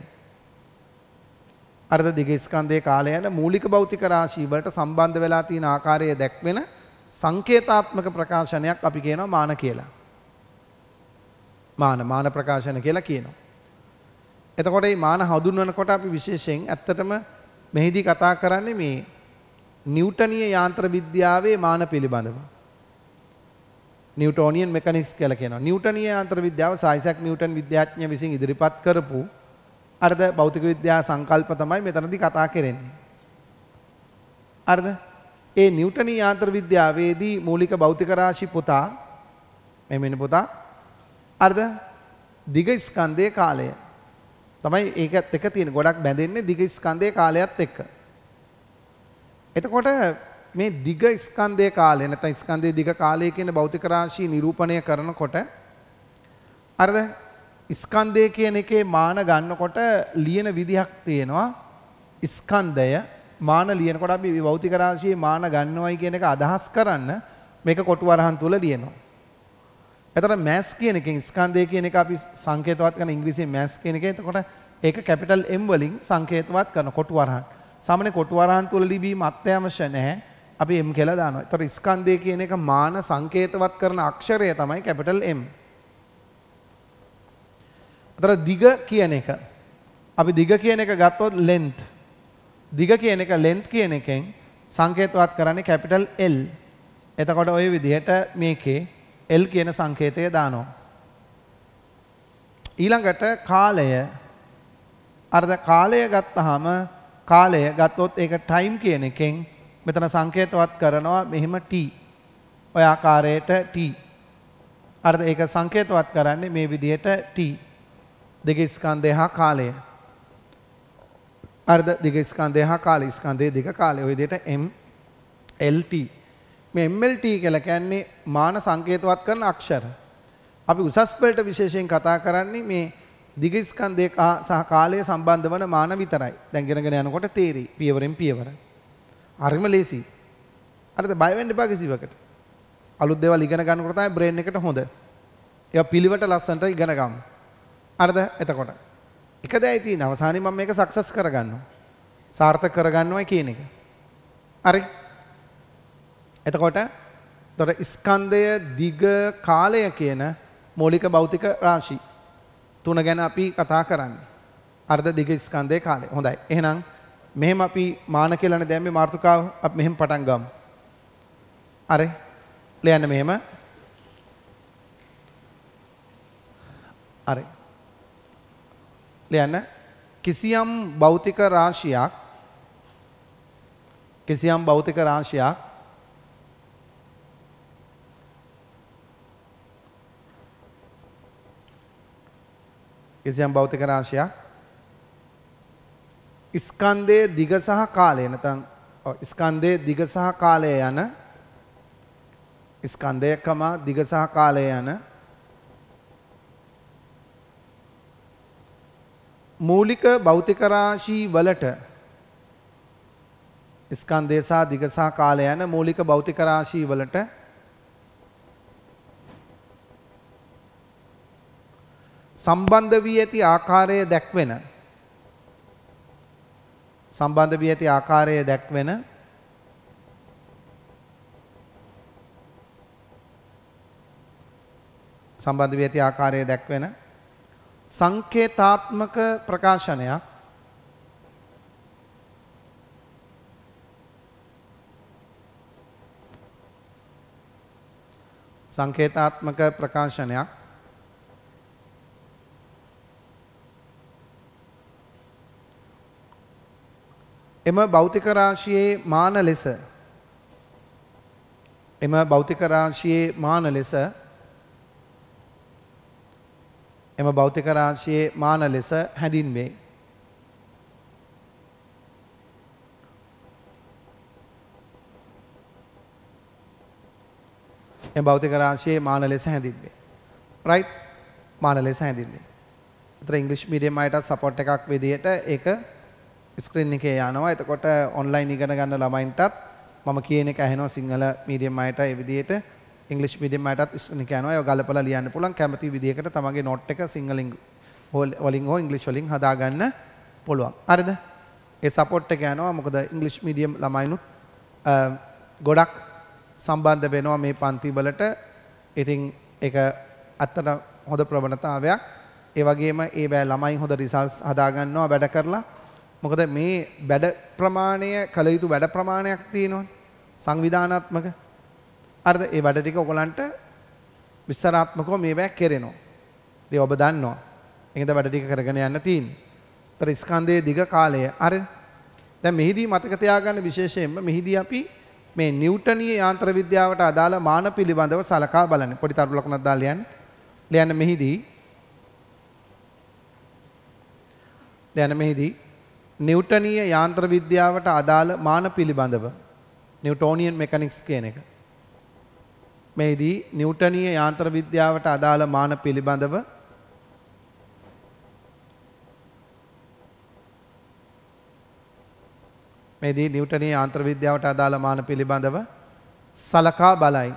අර්ධ දිග ස්කන්ධයේ කාලය යන මූලික භෞතික රාශි වලට සම්බන්ධ වෙලා තියෙන ආකාරය දැක්වෙන සංකේතාත්මක ප්‍රකාශනයක් අපි කියනවා මාන කියලා. මාන ප්‍රකාශන කියලා කියනවා. එතකොට මේ මාන හඳුන්වනකොට අපි විශේෂයෙන් ඇත්තටම මෙහිදී කතා කරන්නේ මේ නිව්ටනීය යාන්ත්‍ර විද්‍යාවේ මාන පිළිබඳව. නිව්ටෝනියන් මෙකැනික්ස් කියලා කියනවා. නිව්ටනීය යාන්ත්‍ර විද්‍යාව සයිසැක් නිව්ටන් විද්‍යාඥ විසින් ඉදිරිපත් කරපු අර්ධ භෞතික විද්‍යා සංකල්ප තමයි මෙතනදී කතා කරන්නේ. අර්ධ ඒ නිව්ටනීය යාන්ත්‍ර විද්‍යාවේදී මූලික භෞතික රාශි පුතා මෙන්න පුතා අර්ධ දිග ස්කන්ධයේ කාලය තමයි ඒකත් එක තියෙන ගොඩක් බැඳෙන්නේ දිග ස්කන්ධයේ කාලයත් එක්ක. එතකොට මේ දිග ස්කන්ධයේ කාලය නැත්නම් ස්කන්ධයේ දිග කාලය කියන භෞතික රාශිය නිරූපණය කරනකොට අර ස්කන්ධය කියන එකේ මාන ගන්නකොට ලියන විදිහක් තියෙනවා. ස්කන්ධය මාන ලියනකොට අපි භෞතික රාශියේ මාන ගන්නවයි කියන එක අදහස් කරන්න මේක කොටු වරහන් තුල ලියනවා. එතකොට මෑස් කියන එකෙන් ස්කන්ධය කියන එක අපි සංකේතවත් කරන ඉංග්‍රීසියෙන් මෑස් කියන එක. එතකොට ඒක කැපිටල් M වලින් සංකේතවත් කරන කොටු වරහන්. සාමාන්‍ය කොටු වරහන් තුල ලිවීම අත්‍යවශ්‍ය නැහැ. අපි M කියලා දානවා. එතකොට ස්කන්ධය කියන එක මාන සංකේතවත් කරන අක්ෂරය තමයි කැපිටල් M. එතකොට දිග කියන එක අපි දිග කියන එක ගත්තොත් length. දිග කියන එක length කියන එකෙන් සංකේතවත් කරන්නේ කැපිටල් L. එතකොට ওই විදිහට මේකේ L කියන සංකේතය දානවා. ඊළඟට කාලය අර්ධ කාලය ගත්තාම කාලය ගත්තොත් ඒක time කියන එකෙන් මෙතන සංකේතවත් කරනවා මෙහිම t. ඔය ආකාරයට t. අර්ධ ඒක සංකේතවත් කරන්නේ මේ විදිහට t. දිග ස්කන්ධය හා කාලය. අර්ධ දිග ස්කන්ධය හා කාලය ස්කන්ධයේ දිග කාලය ඔය විදිහට m lt. මේ MLT කියලා කියන්නේ මාන සංකේතවත් කරන අක්ෂර. අපි උසස් පෙළට විශේෂයෙන් කතා කරන්නේ මේ දිග ස්කන්ධය සහ කාලය සම්බන්ධ වන මාන විතරයි. දැන් ඉගෙනගෙන යනකොට තේරෙයි පියවරෙන් පියවර. හරිම ලේසි. හරිද? බය වෙන්න එපා කිසිවකට. අලුත් දේවල් ඉගෙන ගන්නකොට තමයි බ්‍රේන් එකට හොඳ. ඒවා පිළිවෙට ලස්සනට ඉගෙන ගමු. හරිද? එතකොට එක දෙයයි තියෙන අවසානයේ මම මේක සක්සස් කරගන්නවා. සාර්ථක කරගන්නවා කියන එක. හරි? එතකොට ස්කන්ධය දිග කාලය කියන මූලික භෞතික රාශි තුන ගැන අපි කතා කරන්නේ. අර්ධ දිග ස්කන්ධයේ කාලය. හොඳයි. එහෙනම් මෙහෙම අපි මාන කියලානේ දැන් මේ මාතෘකාව අපි මෙහෙම පටන් ගමු. හරි. ලියන්න මෙහෙම. හරි. ලියන්න කිසියම් භෞතික රාශියක් කිසියම් භෞතික රාශියක් කිසියම් භෞතික රාශියක් ස්කන්ධයේ දිග සහ කාලය නැත්නම් ස්කන්ධයේ දිග සහ කාලය යන ස්කන්ධයකම දිග සහ කාලය යන මූලික භෞතික රාශි වලට ස්කන්ධය සහ දිග සහ කාලය යන මූලික භෞතික රාශි වලට සම්බන්ධ වී ඇති ආකාරය දැක්වෙන සම්බන්ධ වී ඇති ආකාරය දැක්වෙන සම්බන්ධ වී ඇති ආකාරය දැක්වෙන සංකේතාත්මක ප්‍රකාශනයක් සංකේතාත්මක ප්‍රකාශනයක් එම භෞතික රාශියේ මාන ලෙස එම භෞතික රාශියේ මාන ලෙස එම භෞතික රාශියේ මාන ලෙස හැඳින්වේ. එම භෞතික රාශියේ මාන ලෙස හැඳින්වේ. right? මාන ලෙස හැඳින්වේ. ඒතර ඉංග්‍රීසි මීඩියම් අයට සපෝට් එකක් විදියට ඒක ස්ක්‍රීන් එකේ යනවා. එතකොට ඔන්ලයින් ඉගෙන ගන්න ළමයින්ටත් මම කියන එක ඇහෙනවා සිංහල මීඩියම් අයට ඒ විදිහට ඉංග්‍රීසි මීඩියම් අයටත් ස්ක්‍රීන් එක යනවා. ඒක ගලපලා ලියන්න පුළුවන්. කැමති විදිහකට තමන්ගේ නෝට් එක සිංහලෙන් වලින් හෝ ඉංග්‍රීසි වලින් හදාගන්න පුළුවන්. හරිද? ඒ සපෝට් එක යනවා. මොකද ඉංග්‍රීසි මීඩියම් ළමයිනුත් ගොඩක් සම්බන්ධ වෙනවා මේ පන්ති වලට. ඉතින් ඒක අත්තට හොඳ ප්‍රවණතාවයක්. ඒ වගේම ඒ බෑ ළමයි හොඳ රිසල්ට්ස් හදාගන්නවා වැඩ කරලා. මොකද මේ වැඩ ප්‍රමාණය කළ යුතු වැඩ ප්‍රමාණයක් තියෙනවනේ සංවිධානාත්මක. හරිද? ඒ වැඩ ටික ඔයගලන්ට විස්තරාත්මකව මේ බෑ කෙරෙනවා. ඉතින් ඔබ දන්නවා. එහෙනම් වැඩ ටික කරගෙන යන්න තියෙන්නේ. ඒතර ස්කන්ධයේ දිග කාලය. හරිද? දැන් මෙහිදී මතක තියාගන්න විශේෂයෙන්ම මෙහිදී අපි මේ නිව්ටනීය යාන්ත්‍ර විද්‍යාවට අදාළ මාන පිළිබඳව සලකා බලන්නේ. පොඩි තරු ලකුණක් දාලා ලියන්න. ලියන්න මෙහිදී නිව්ටනීය යාන්ත්‍ර විද්‍යාවට අදාළ මාන පිළිබඳව නිව්ටෝනියන් මෙකැනික්ස් කියන එක. මෙහිදී නිව්ටනීය යාන්ත්‍ර විද්‍යාවට අදාළ මාන පිළිබඳව මෙහිදී නිව්ටනීය යාන්ත්‍ර විද්‍යාවට අදාළ මාන පිළිබඳව සලකා බලයි.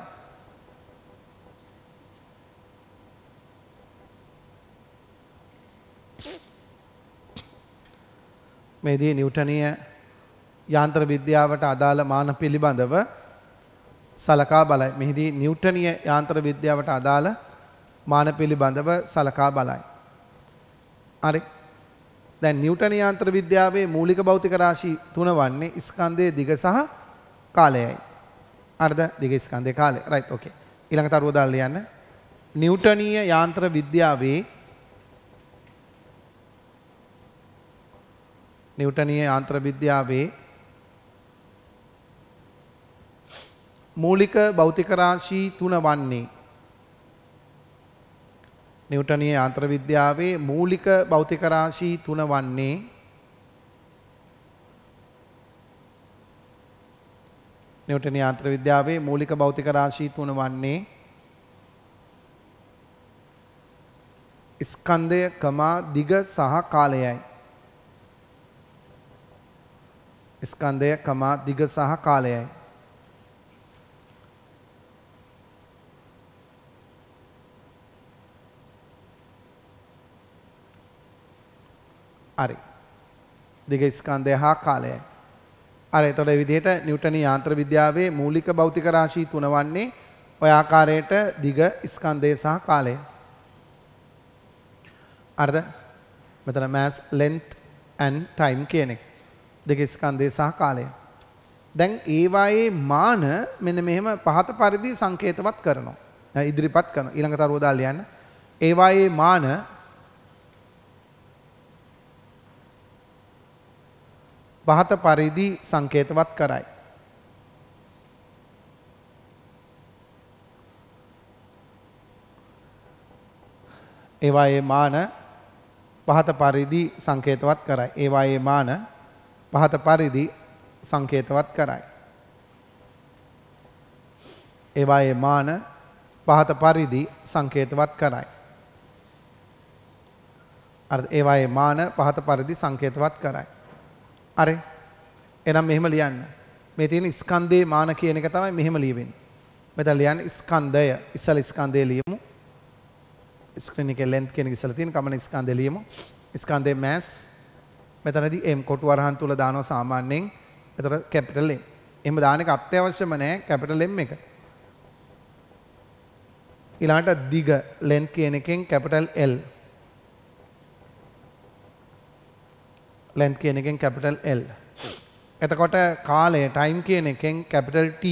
මෙහිදී නිව්ටනීය යාන්ත්‍ර විද්‍යාවට අදාළ මාන පිළිබඳව සලකා බලයි. මෙහිදී නිව්ටනීය යාන්ත්‍ර විද්‍යාවට අදාළ මාන පිළිබඳව සලකා බලයි. හරි. දැන් නිව්ටනීය යාන්ත්‍ර විද්‍යාවේ මූලික භෞතික රාශි තුන වන්නේ ස්කන්ධයේ දිග සහ කාලයයි. හරිද? දිග ස්කන්ධයේ කාලය. right okay. ඊළඟ තරුව දාලා ලියන්න. නිව්ටනීය යාන්ත්‍ර විද්‍යාවේ නිව්ටනීය යාන්ත්‍ර විද්‍යාවේ මූලික භෞතික රාශි තුන වන්නේ නිව්ටනීය යාන්ත්‍ර විද්‍යාවේ මූලික භෞතික රාශි තුන වන්නේ නිව්ටනීය යාන්ත්‍ර විද්‍යාවේ මූලික භෞතික රාශි තුන වන්නේ ස්කන්ධය, දිග සහ කාලයයි. ස්කන්ධය, දිග සහ කාලයයි. හරි. දිග ස්කන්ධය හා කාලයයි. හරි. එතකොට මේ විදිහට නිව්ටනීය යාන්ත්‍ර විද්‍යාවේ මූලික භෞතික රාශි තුන වන්නේ ඔය ආකාරයට දිග ස්කන්ධය සහ කාලය. හරිද? මෙතන mass, length and time කියන එක. දෙක ස්කන්ධය සහ කාලය. දැන් ඒවායේ මාන මෙන්න මෙහෙම පහත පරිදි සංකේතවත් කරනවා. ඉදිරිපත් කරනවා. ඊළඟ තරුව දාලා ලියන්න. ඒවායේ මාන පහත පරිදි සංකේතවත් කරයි. ඒවායේ මාන පහත පරිදි සංකේතවත් කරයි. ඒවායේ මාන පහත පරිදි සංකේතවත් කරයි. ඒවායේ මාන පහත පරිදි සංකේතවත් කරයි. අර ඒවායේ මාන පහත පරිදි සංකේතවත් කරයි. හරි. එහෙනම් මෙහෙම ලියන්න. මේ තියෙන ස්කන්ධේ මාන කියන එක තමයි මෙහෙම ලියවෙන්නේ. මෙතන ලියන්න ස්කන්ධය. ඉස්සල ස්කන්ධය ලියමු. ස්ක්‍රීන් එකේ length කියන එක ඉස්සලා තියෙන කමන ස්කන්ධය ලියමු. ස්කන්ධයේ mass මෙතනදී m කොටු වරහන් තුල දානවා සාමාන්‍යයෙන්. එතකොට capital M. එහෙම දාන එක අත්‍යවශ්‍යම නැහැ capital M එක. ඊළඟට දිග length කියන එකෙන් capital L. length කියන එකෙන් capital L. එතකොට කාලය time කියන එකෙන් capital T.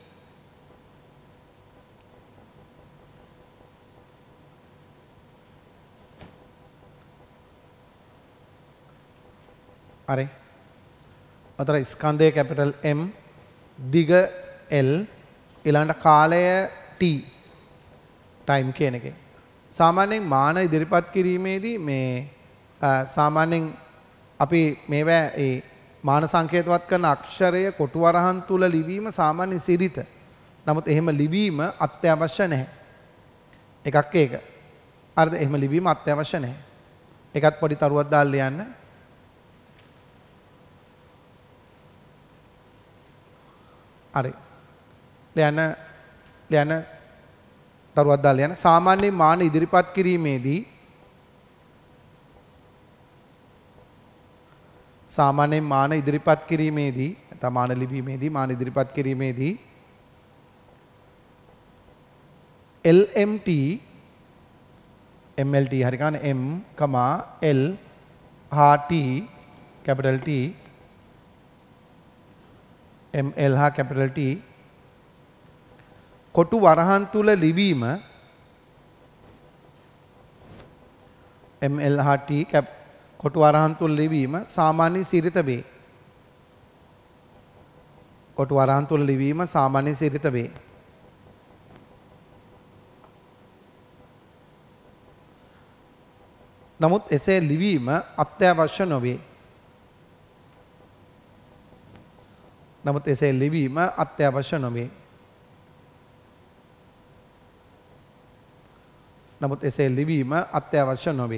හරි. අතර ස්කන්ධය capital M, දිග L, ඊළඟට කාලය T. time කියන එකෙන්. සාමාන්‍යයෙන් මාන ඉදිරිපත් කිරීමේදී මේ සාමාන්‍යයෙන් අපි මේවා ඒ මාන සංකේතවත් කරන අක්ෂරය කොටු වරහන් තුල ලිවීම සාමාන්‍ය සිරිත. නමුත් එහෙම ලිවීම අත්‍යවශ්‍ය නැහැ. එකක් ඒක. හරිද? එහෙම ලිවීම අත්‍යවශ්‍ය නැහැ. ඒකත් පොඩි තරුවක් දාලා ලියන්න. හරි. ලියන්න තරුවක් දාලා ලියන්න. සාමාන්‍ය මාන ඉදිරිපත් කිරීමේදී සාමාන්‍යයෙන් මාන ඉදිරිපත් කිරීමේදී තමාන ලිවීමේදී මාන ඉදිරිපත් කිරීමේදී LMT MLT හරි ගන්න M, L හා T capital T ML හා capital T කොටු වරහන් තුල ලිවීම ML හා T කොටු වරහන් තුල ලිවීම සාමාන්‍ය සිරිත වේ. කොටු වරහන් තුල ලිවීම සාමාන්‍ය සිරිත වේ. නමුත් එසේ ලිවීම අත්‍යවශ්‍ය නොවේ. නමුත් එසේ ලිවීම අත්‍යවශ්‍ය නොවේ. නමුත් එසේ ලිවීම අත්‍යවශ්‍ය නොවේ.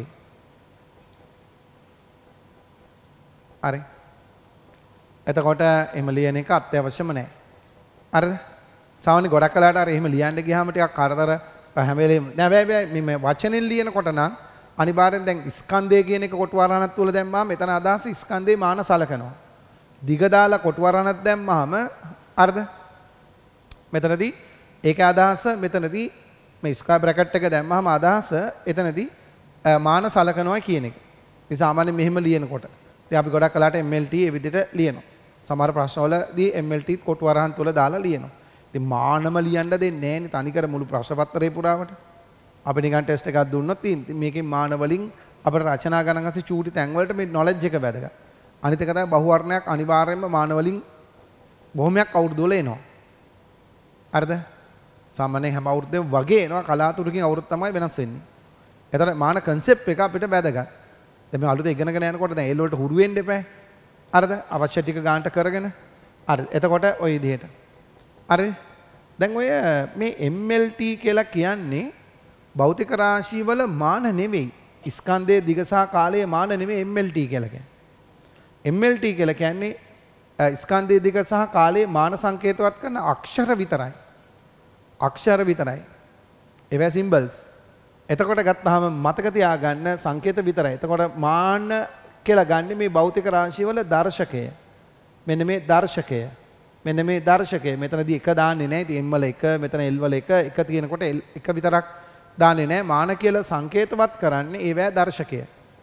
හරි. එතකොට එහෙම ලියන එක අත්‍යවශ්‍යම නැහැ. හරිද? සාමාන්‍ය ගොඩක් කලකට අර එහෙම ලියන්න ගියාම ටිකක් කරදර හැම වෙලේම නෑ බෑ මේ වචනෙන් ලියනකොට නම් අනිවාර්යෙන් දැන් ස්කන්ධය කියන එක කොටු වරණක් තුල දැම්මාම මෙතන අදහස ස්කන්ධේ මාන සලකනවා. දිග දාලා කොටු වරණක් දැම්මාම හරිද? මෙතනදී ඒකේ අදහස මෙතනදී මේ ස්ක්වයර් බ්‍රැකට් එක දැම්මම අදහස එතනදී මාන සලකනවා කියන එක. ඉතින් සාමාන්‍යයෙන් මෙහෙම ලියනකොට ඉතින් අපි ගොඩක් කලකට MLT ඒ විදිහට ලියනවා. සමහර ප්‍රශ්නවලදී MLT කොටු වරහන් තුල දාලා ලියනවා. ඉතින් මානම ලියන්න දෙන්නේ නැහැනේ තනිකර මුළු ප්‍රශ්න පත්‍රේ පුරාවට. අපි නිකන් ටෙස්ට් එකක් දුන්නොත් මේකෙන් මාන වලින් අපිට රචනා ගණන් අස්සේ චූටි තැන් වලට මේ නොලෙජ් එක වැදගත්. අනිත් එක තමයි බහුවර්ණයක් අනිවාර්යයෙන්ම මාන වලින් බොහොමයක් අවුරුදු වල එනවා. හරිද? සාමාන්‍යයෙන් හැම අවුරුද්දෙම වගේ එනවා කලාතුරකින් අවුරුද්ද තමයි වෙනස් වෙන්නේ. ඒතර මාන කන්සෙප්ට් එක අපිට වැදගත්. දැන් මේ අලුත ඉගෙනගෙන යනකොට දැන් ඒ වලට හුරු වෙන්න එපා. හරිද? අවශ්‍ය ටික ගන්නට කරගෙන. හරි. එතකොට ওই විදිහට. හරි. දැන් ඔය මේ MLT කියලා කියන්නේ භෞතික රාශිවල මාන නෙවෙයි. ස්කන්ධයේ දිග සහ කාලයේ මාන නෙවෙයි MLT කියලා කියන්නේ. MLT කියලා කියන්නේ ස්කන්ධයේ දිග සහ කාලයේ මාන සංකේතවත් කරන අක්ෂර විතරයි. අක්ෂර විතරයි. ඒවා සිම්බල්ස්. එතකොට ගත්තාම මතක තියාගන්න සංකේත විතරයි. එතකොට මාන කියලා ගන්න මේ භෞතික රාශිවල දර්ශකය. මෙන්න මේ දර්ශකය. මෙන්න මේ දර්ශකය. මෙතනදී එක දාන්නේ නැහැ. ඉතින් M වල එක, මෙතන L වල එක තියෙනකොට එක විතරක් දාන්නේ නැහැ. මාන කියලා සංකේතවත් කරන්නේ ඒවැ දර්ශකය.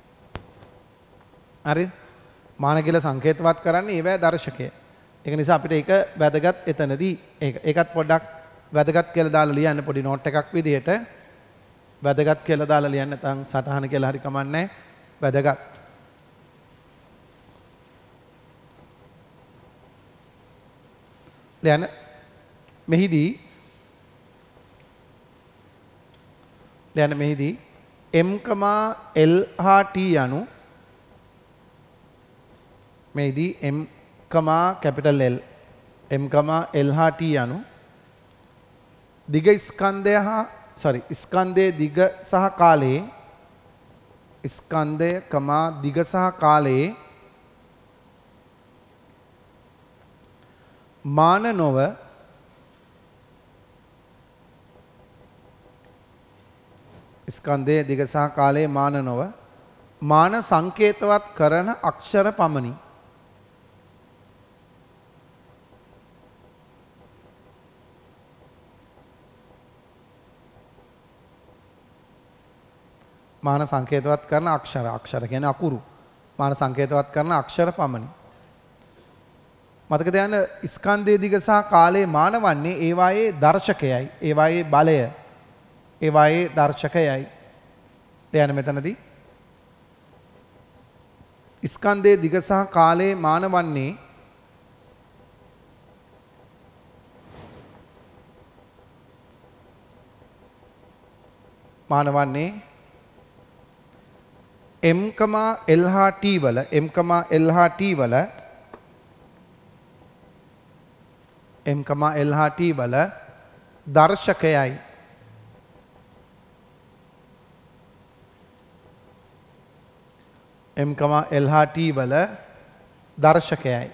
හරි? මාන කියලා සංකේතවත් කරන්නේ ඒවැ දර්ශකය. ඒක නිසා අපිට ඒක වැදගත් එතනදී ඒකත් පොඩ්ඩක් වැදගත් කියලා දාලා ලියන්න පොඩි නෝට් එකක් විදිහට. වැදගත් කියලා දාලා ලියන්න නැත්නම් සටහන කියලා හරි කමන්නේ වැදගත්. ලියන්න මෙහිදී m, l හා t යනු මෙහිදී m, capital L m, l හා t යනු දිග ස්කන්ධය හා ස්කන්ධයේ දිග සහ කාලයේ ස්කන්ධය, දිග සහ කාලයේ මාන නොව ස්කන්ධයේ දිග සහ කාලයේ මාන නොව මාන සංකේතවත් කරන අක්ෂර පමණි. මාන සංකේතවත් කරන අක්ෂර කියන්නේ අකුරු. මාන සංකේතවත් කරන අක්ෂර පමණි. මතක තියාගන්න ස්කන්ධයේ දිග සහ කාලයේ මාන වන්නේ ඒවායේ දර්ශකයයි. ඒවායේ බලය. ඒවායේ දර්ශකයයි. දැන් මෙතනදී ස්කන්ධයේ දිග සහ කාලයේ මාන වන්නේ m, l හා t වල දර්ශකයයි. m, l හා t වල දර්ශකයයි.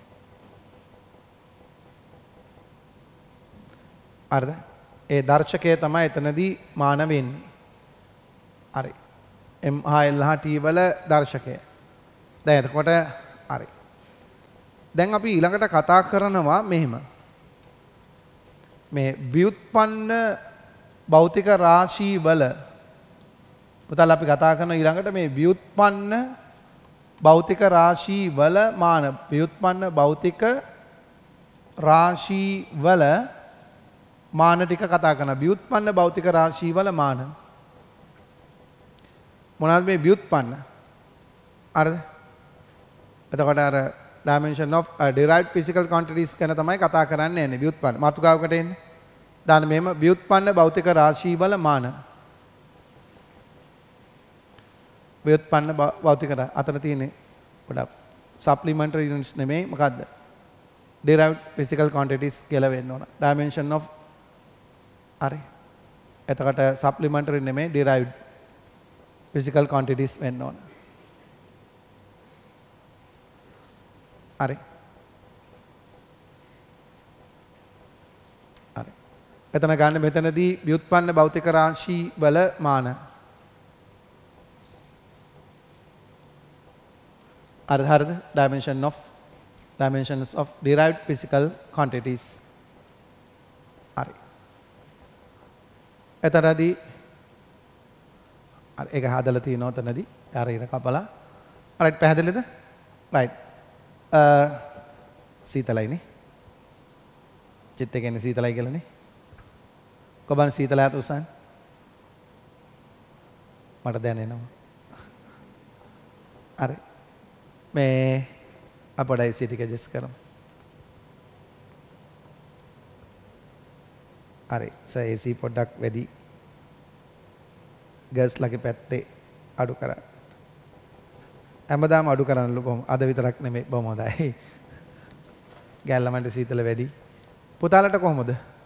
හරිද? ඒ දර්ශකය තමයි එතනදී මාන වෙන්නේ. හරි. m හා l හා t වල දර්ශකය. දැන් එතකොට හරි. දැන් අපි ඊළඟට කතා කරනවා මෙහෙම. මේ ව්‍යුත්පන්න භෞතික රාශී වල පුතාලා අපි කතා කරන ඊළඟට මේ ව්‍යුත්පන්න භෞතික රාශී වල මාන ව්‍යුත්පන්න භෞතික රාශී වල මාන ටික කතා කරනවා. ව්‍යුත්පන්න භෞතික රාශී වල මාන මොනවද මේ ව්‍යුත්පන්න? හරිද? එතකොට අර dimension of derived physical quantities ගැන තමයි කතා කරන්නේ යන්නේ ව්‍යුත්පන්න. මාතෘකාවකට එන්නේ. දාන්න මෙහෙම ව්‍යුත්පන්න භෞතික රාශී වල මාන. ව්‍යුත්පන්න භෞතික අතර තියෙන්නේ පොඩක් supplementary units නෙමෙයි මොකද්ද? derived physical quantities කියලා වෙන්න ඕන. dimension of හරි. එතකොට supplementary නෙමෙයි derived physical quantities වෙන්න ඕන. හරි. හරි. එතන ගන්න මෙතනදී ව්‍යුත්පන්න භෞතික රාශී වල මාන. හරිද? dimensions of derived physical quantities. හරි. එතනදී ඒක හදලා තියෙනවා තනදී. අර ඉර කපලා. right පැහැදිලිද? right. සීතලයිනේ. චිත්ත කියන්නේ සීතලයි කියලානේ. කොබන් සීතලයට උසන්. මට දැනෙනවා. හරි. මේ අපඩ AC ටික ඇඩ්ජස්ට් කරමු. හරි. AC පොඩ්ඩක් වැඩි. ගෑස් ලගේ පැත්තේ අඩු කරා. හැමදාම අඩු කරන්නලු කොහොම. අද විතරක් නෙමෙයි බොහොම හොඳයි. ගෑල්ලමන්ට සීතල වැඩි. පුතාලට කොහොමද?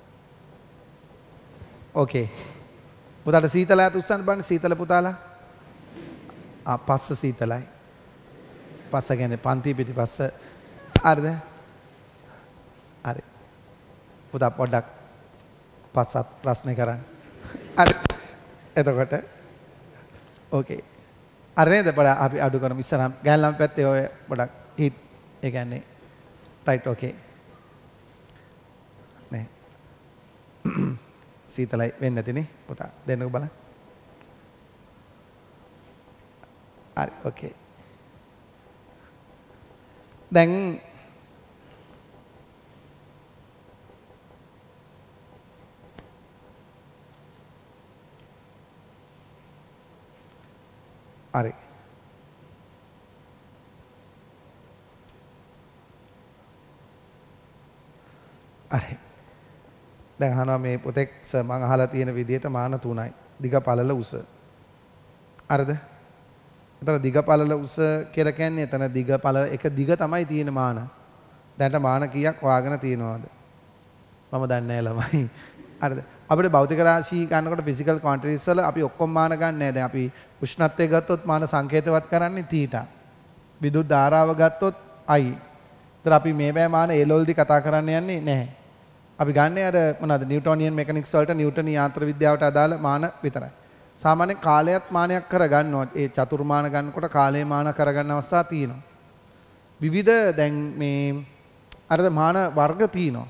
ඕකේ. පුතාලට සීතලයට උස්සන්න බලන්න සීතල පුතාලා. පස්ස සීතලයි. පස්ස කියන්නේ පන්ති පිටිපස්ස. හරිද? හරි. පුතා පොඩ්ඩක් පස්සත් ප්‍රශ්නේ කරන්න. හරි. එතකොට ඕකේ. අර නේද පොඩක් අපි අඩු කරමු ඉස්සරහම ගෑල්ලම් පැත්තේ ඔය පොඩක් හීට් ඒ කියන්නේ රයිට් ඕකේ. නේ. සීතලයි වෙන්නේ නැතිනේ පුතා දෙන්නකෝ බලන්න. හරි ඕකේ. දැන් හරි. හරි. දැන් අහනවා මේ පොතේ මම අහලා තියෙන විදිහට මාන 3යි. දිග පළල උස. හරිද? එතන දිග පළල උස කියලා කියන්නේ එතන දිග පළල එක දිග තමයි තියෙන මාන. දැන්ට මාන කීයක් හොයාගෙන තියෙනවද? මම දන්නේ නැහැ ළමයි. හරිද? අපිට භෞතික රාශි ගන්නකොට ෆිසිකල් ක්වොන්ටිටිස් වල අපි ඔක්කොම මාන ගන්න නැහැ. දැන් අපි උෂ්ණත්වය ගත්තොත් මාන සංකේතවත් කරන්නේ තීටා. විදුලි ධාරාව ගත්තොත් I. ඒතර අපි මේ බෑ මාන A වලදී කතා කරන්න යන්නේ නැහැ. අපි ගන්න අර මොනවාද නිව්ටෝනියන් මෙකැනික්ස් වලට නිව්ටන් යාන්ත්‍ර විද්‍යාවට අදාළ මාන විතරයි. සාමාන්‍ය කාලයත් මානයක් කරගන්නවා. ඒ චතුර්මාන ගන්නකොට කාලේ මාන කරගන්න අවස්ථා තියෙනවා. විවිධ දැන් මේ අර මාන වර්ග තියෙනවා.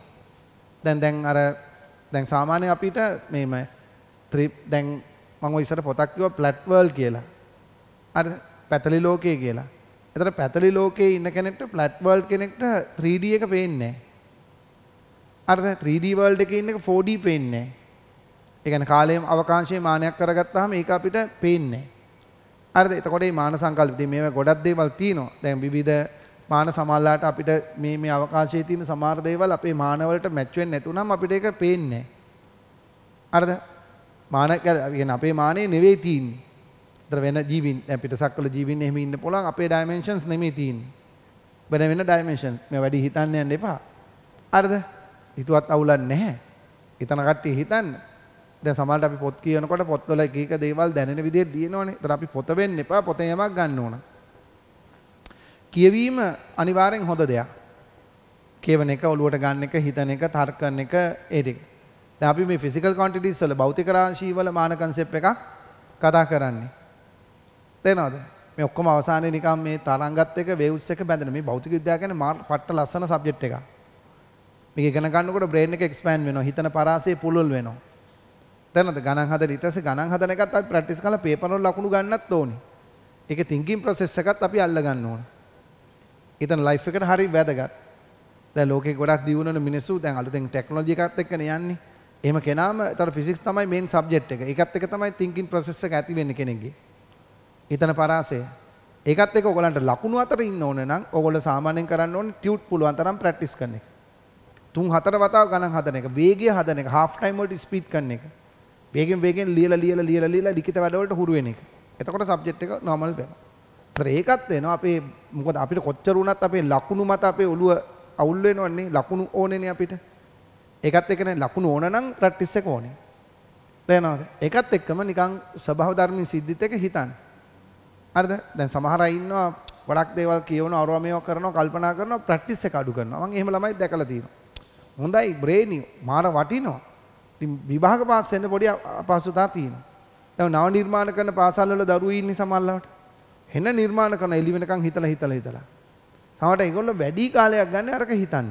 දැන් සාමාන්‍ය අපිට මේම දැන් මම ඔය ඉස්සර පොතක් කිව්වා ෆ්ලැට් වර්ල්ඩ් කියලා. හරිද? පැතලි ලෝකය කියලා. එතන පැතලි ලෝකයේ ඉන්න කෙනෙක්ට ෆ්ලැට් වර්ල්ඩ් කෙනෙක්ට 3D එක පේන්නේ නැහැ. හරිද? 3D වර්ල්ඩ් එකේ ඉන්න එක 4D පේන්නේ නැහැ. ඒ කියන්නේ කාලයේ අවකාශයේ මානයක් කරගත්තාම ඒක අපිට පේන්නේ නැහැ. හරිද? එතකොට මේ මාන සංකල්ප ඉතින් මේවා ගොඩක් දේවල් තියෙනවා. දැන් විවිධ මාන සමාල්ලාට අපිට මේ අවකාශයේ තියෙන සමහර දේවල් අපේ මාන වලට මැච් වෙන්නේ නැතුනම අපිට ඒක පේන්නේ නැහැ. හරිද? මාන කියන්නේ අපේ මානේ නෙවෙයි තියෙන්නේ. ඒතර වෙන ජීවීන් දැන් පිටසක්වල ජීවීන් එහෙම ඉන්න පුළුවන් අපේ ඩයිමෙන්ෂන්ස් නෙමෙයි තියෙන්නේ. වෙන ඩයිමෙන්ෂන්ස්. මේ වැඩි හිතන්න යන්න එපා. හරිද? හිතුවත් අවුලක් නැහැ. හිතන කට්ටිය හිතන්න. දැන් සමහරවිට අපි පොත් කියනකොට පොත්වල එක එක දේවල් දැනෙන විදිහට දිනනවනේ. ඒතර අපි පොත වෙන්න එපා. පොතෙන් යමක් ගන්න ඕන. කියවීම අනිවාර්යෙන් හොඳ දෙයක්. කියවන එක, ඔලුවට ගන්න එක, හිතන එක, තර්ක කරන එක ඒ ටික. දැන් අපි මේ ෆිසිකල් ක්වොන්ටිටිස් වල භෞතික රාශි වල මාන කන්සෙප්ට් එකක් කතා කරන්නේ. තේරෙනවද? මේ ඔක්කොම අවසානයේ නිකන් මේ තරංගත් එක වේව්ස් එක බැඳෙන මේ භෞතික විද්‍යාව කියන්නේ මාර පට්ට ලස්සන සබ්ජෙක්ට් එකක්. මේක ඉගෙන ගන්නකොට බ්‍රේන් එක එක්ස්පෑන්ඩ් වෙනවා. හිතන පරාසය පුළුල් වෙනවා. තේරෙනවද? ගණන් හදන ඊට පස්සේ ගණන් හදන එකත් අපි ප්‍රැක්ටිස් කරලා පේපර් වල ලකුණු ගන්නත් ඕනේ. ඒකේ තින්කින් ප්‍රොසෙස් එකත් අපි අල්ල ගන්න ඕනේ. ඊතන ලයිෆ් එකට හරි වැදගත්. දැන් ලෝකේ ගොඩක් දියුණු වෙන මිනිස්සු දැන් අලුතෙන් ටෙක්නොලොජි එකත් එක්කනේ යන්නේ. එහෙම කෙනාම ඒතර ෆිසික්ස් තමයි මේන් සබ්ජෙක්ට් එක. ඒකත් එක තමයි තින්කින් ප්‍රොසෙස් එක ඇති වෙන්නේ කෙනෙක්ගේ. ඊතන පරාසය. ඒකත් එක ඔයගලන්ට ලකුණු අතර ඉන්න ඕනේ නම් ඔයගොල්ලෝ සාමාන්‍යයෙන් කරන්න ඕනේ ටියුට් පුළුවන් තරම් ප්‍රැක්ටිස් කරන එක. 3-4 වතාවක් ගණන් හදන එක, වේගය හදන එක, හාෆ් ටයිම් වලට ස්පීඩ් කරන එක. වේගෙන් ලියලා ලිඛිත වැඩවලට හුරු වෙන එක. එතකොට සබ්ජෙක්ට් එක නෝමල් වෙනවා. ඒතර ඒකත් වෙනවා අපේ මොකද අපිට කොච්චර වුණත් අපේ ලකුණු මත අපේ ඔළුව අවුල් වෙනවන්නේ ලකුණු ඕනේනේ අපිට. ඒකත් එක්කනේ ලකුණු ඕන නම් ප්‍රැක්ටිස් එක ඕනේ. තේරෙනවද? ඒකත් එක්කම නිකන් ස්වභාව ධර්මී සිද්ධිත් එක හිතන්න. හරිද? දැන් සමහර අය ඉන්නවා ගොඩක් දේවල් කියවනවා, අරවා මේවා කරනවා, කල්පනා කරනවා, ප්‍රැක්ටිස් එක අඩු කරනවා. මම එහෙම ළමයි දැකලා තියෙනවා. හොඳයි බ්‍රේනි මාර වටිනවා. ඉතින් විභාග පාස් වෙන්න පොඩි අපහසුතාවක් තියෙනවා. දැන් නව නිර්මාණ කරන පාසල් වල දරුවෝ ඉන්නේ සමහරවිට. හෙන නිර්මාණ කරන එළි වෙනකන් හිතලා. සමහරට ඒගොල්ලෝ වැඩි කාලයක් ගන්න අරක හිතන්න.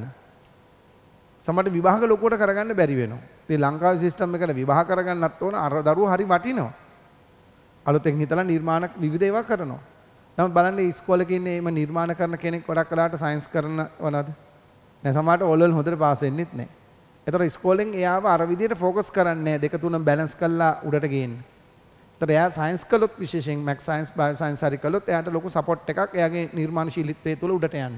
සමහරට විභාග ලොකුවට කරගන්න බැරි වෙනවා. ඉතින් ලංකාවේ සිස්ටම් එකට විභාග කරගන්නත් ඕන අර දරුවෝ හරි වටිනවා. අලුතෙන් හිතලා නිර්මාණ විවිධ ඒවා කරනවා. නමුත් බලන්න ඉස්කෝලේ ඉන්නේ මේ නිර්මාණ කරන කෙනෙක් ගොඩක් වෙලාවට සයන්ස් කරනවනද? දැන් සමහරට ඕලෙවල් හොඳට පාස් වෙන්නෙත් නැහැ. ඒතර ඉස්කෝලෙන් එයාව අර විදිහට ફોකස් කරන්නේ නැහැ. දෙක තුන බැලන්ස් කරලා උඩට ගේන්න. ඒතර එයා සයන්ස් කළොත් විශේෂයෙන් මැක්ස් සයන්ස්, බයෝ සයන්ස් හරි කළොත් එයාට ලොකු සපෝට් එකක් එයාගේ නිර්මාණශීලීත්වය තුළ උඩට යන්න.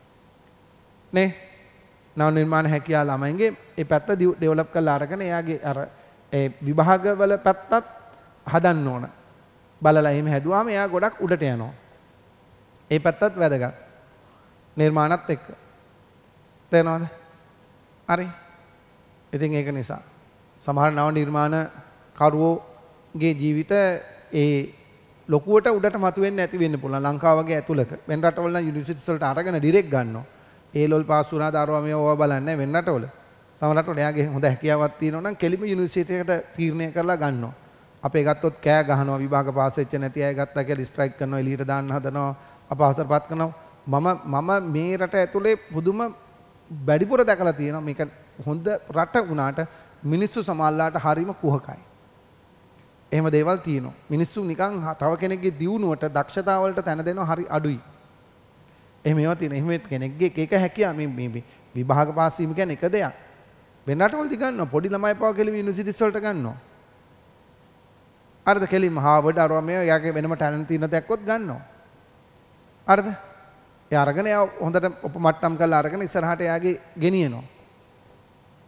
නේ? නව නිර්මාණ හැකියාව ළමයින්ගේ ඒ පැත්ත ඩෙවලොප් කරලා අරගෙන එයාගේ අර ඒ විභාගවල පැත්තත් හදන්න ඕන. බලලා එහෙම හැදුවාම එයා ගොඩක් උඩට යනවා. ඒ පැත්තත් වැදගත්. නිර්මාණත් එක්ක. තේරෙනවද? හරි. ඉතින් ඒක නිසා සමහර නව නිර්මාණ කරුවෝගේ ජීවිත ඒ ලොකුවට උඩට මතුවෙන්නේ නැති වෙන්න පුළුවන්. ලංකාව වගේ ඇතුළක. වෙන රටවල නම් යුනිවර්සිටිස් වලට අරගෙන ඩිරෙක්ට් ගන්නවා. ඒ ලෝල් පාස් වුණා දාරුවා මේව ඕවා බලන්නේ වෙන රටවල. සමහර රටවල එයාගේ හොඳ හැකියාවක් තියෙනවා නම් කෙලිම යුනිවර්සිටි එකට තීරණය කරලා ගන්නවා. අපේ ගත්තොත් කෑ ගහනවා විභාග පාස් වෙච්ච නැති අය ගත්තා කියලා ස්ට්‍රයික් කරනවා එළියට දාන්න හදනවා අපහසුතාවපත් කරනවා. මම මේ රට ඇතුලේ පුදුම වැඩිපුර දැකලා තියෙනවා මේක හොඳ රට වුණාට මිනිස්සු සමාල්ලාට හරීම කුහකයි. එහෙම දේවල් තියෙනවා. මිනිස්සු නිකන් තව කෙනෙක්ගේ දියුණුවට දක්ෂතාවලට තැන දෙනවා හරි අඩුයි. එහෙම ඒවා තියෙන. එහෙම කෙනෙක්ගේ එක හැකියාව මේ විභාග පාස් වීම කියන්නේ එක දෙයක්. වෙන රටවලදී ගන්නවා පොඩි ළමයි පාව කෙලිම යුනිවර්සිටිස් වලට ගන්නවා. හරිද? කෙලිම හාවර්ඩ් අරවා මේ යාගේ වෙනම ටැලන්ට් තියෙන දැක්කොත් ගන්නවා. හරිද? ඒ අරගෙන එයා හොඳට උපමට්ටම් කරලා අරගෙන ඉස්සරහට එයාගේ ගෙනියනවා.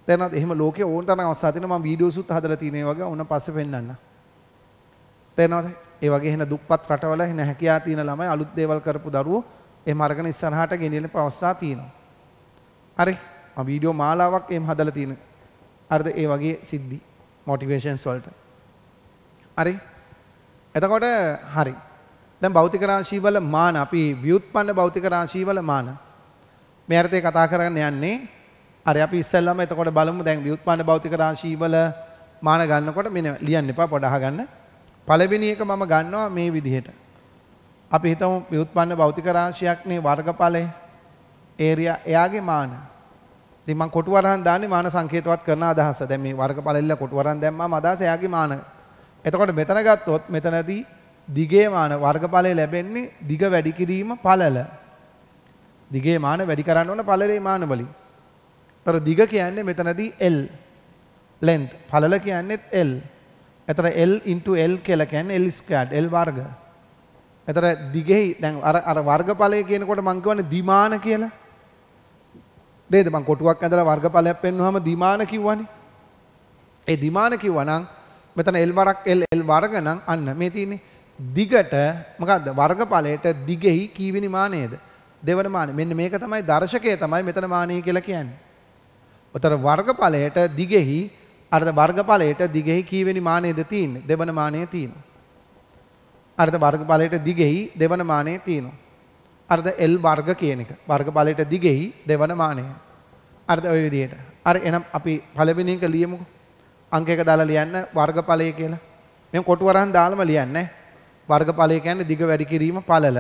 තේරෙනවද? එහෙම ලෝකේ ඕන තරම් අවස්ථා තියෙනවා. මම වීඩියෝස් උත් හදලා තියෙන ඒ වගේ ඕන පස්සේ පෙන්නන්න. තේරෙනවද? ඒ වගේ එහෙන දුප්පත් රටවල එහෙන හැකියාව තියෙන ළමයි අලුත් දේවල් කරපු දරුවෝ එහෙම අරගෙන ඉස්සරහට ගෙනියන අවස්ථා තියෙනවා. හරි. මම වීඩියෝ මාලාවක් එහෙම හදලා තියෙන. හරිද? ඒ වගේ සිද්ධි මොටිවේෂන්ස් වලට. හරි. එතකොට හරි. දැන් භෞතික රාශී වල මාන අපි ව්‍යුත්පන්න භෞතික රාශී වල මාන මේ අර්ථය කතා කරගෙන යන්නේ. හරි අපි ඉස්සෙල්ලාම එතකොට බලමු දැන් ව්‍යුත්පන්න භෞතික රාශී වල මාන ගන්නකොට මෙන්න ලියන්න එපා පොඩ අහගන්න. පළවෙනි එක මම ගන්නවා මේ විදිහට. අපි හිතමු ව්‍යුත්පන්න භෞතික රාශියක් නේ වර්ගඵලය ඒරියා එයාගේ මාන. ඉතින් මම කොටු වරහන් දාන්නේ මාන සංකේතවත් කරන අදහස. දැන් මේ වර්ගඵලෙල්ල කොටු වරහන් දැම්මම අදහස එයාගේ මාන. එතකොට මෙතන ගත්තොත් මෙතනදී දිගේ මාන වර්ගඵලය ලැබෙන්නේ දිග වැඩි කිරීම පළල. දිගේ මාන වැඩි කරන්න ඕන පළලේ මාන වලින්. ඒතර දිග කියන්නේ මෙතනදී L length. පළල කියන්නේත් L. එතන L into L කියලා කියන්නේ L squared L වර්ග. එතන දිගෙහි දැන් අර වර්ගඵලය කියනකොට මම කියවනේ දිමාන කියලා. නේද? මම කොටුවක් ඇඳලා වර්ගඵලයක් පෙන්වුවාම දිමාන කිව්වනේ. ඒ දිමාන කිව්වනම් මෙතන L වරක් L වර්ග නම් අන්න මේ තියෙන්නේ දිගට මොකද්ද වර්ගඵලයට දිගෙහි කීවෙනි මානයේද? දෙවන මානෙ. මෙන්න මේක තමයි දර්ශකය තමයි මෙතන මානෙ කියලා කියන්නේ. උතර වර්ගඵලයට දිගෙහි අර වර්ගඵලයට දිගෙහි කීවෙනි මානයේද තියෙන්නේ? දෙවන මානයේ තියෙනවා. අර වර්ගඵලයට දිගෙහි දෙවන මානයේ තියෙනවා. අර L වර්ග කියන එක. වර්ගඵලයට දිගෙහි දෙවන මානය. අර ඔය විදිහට. අර එනම් අපි පළවෙනි එක ලියමුකෝ. අංක එක දාලා ලියන්න වර්ගඵලය කියලා. මම කොටු වරහන් දාලම ලියන්නේ. වර්ගඵලය කියන්නේ දිග වැඩි කිරීම පළල.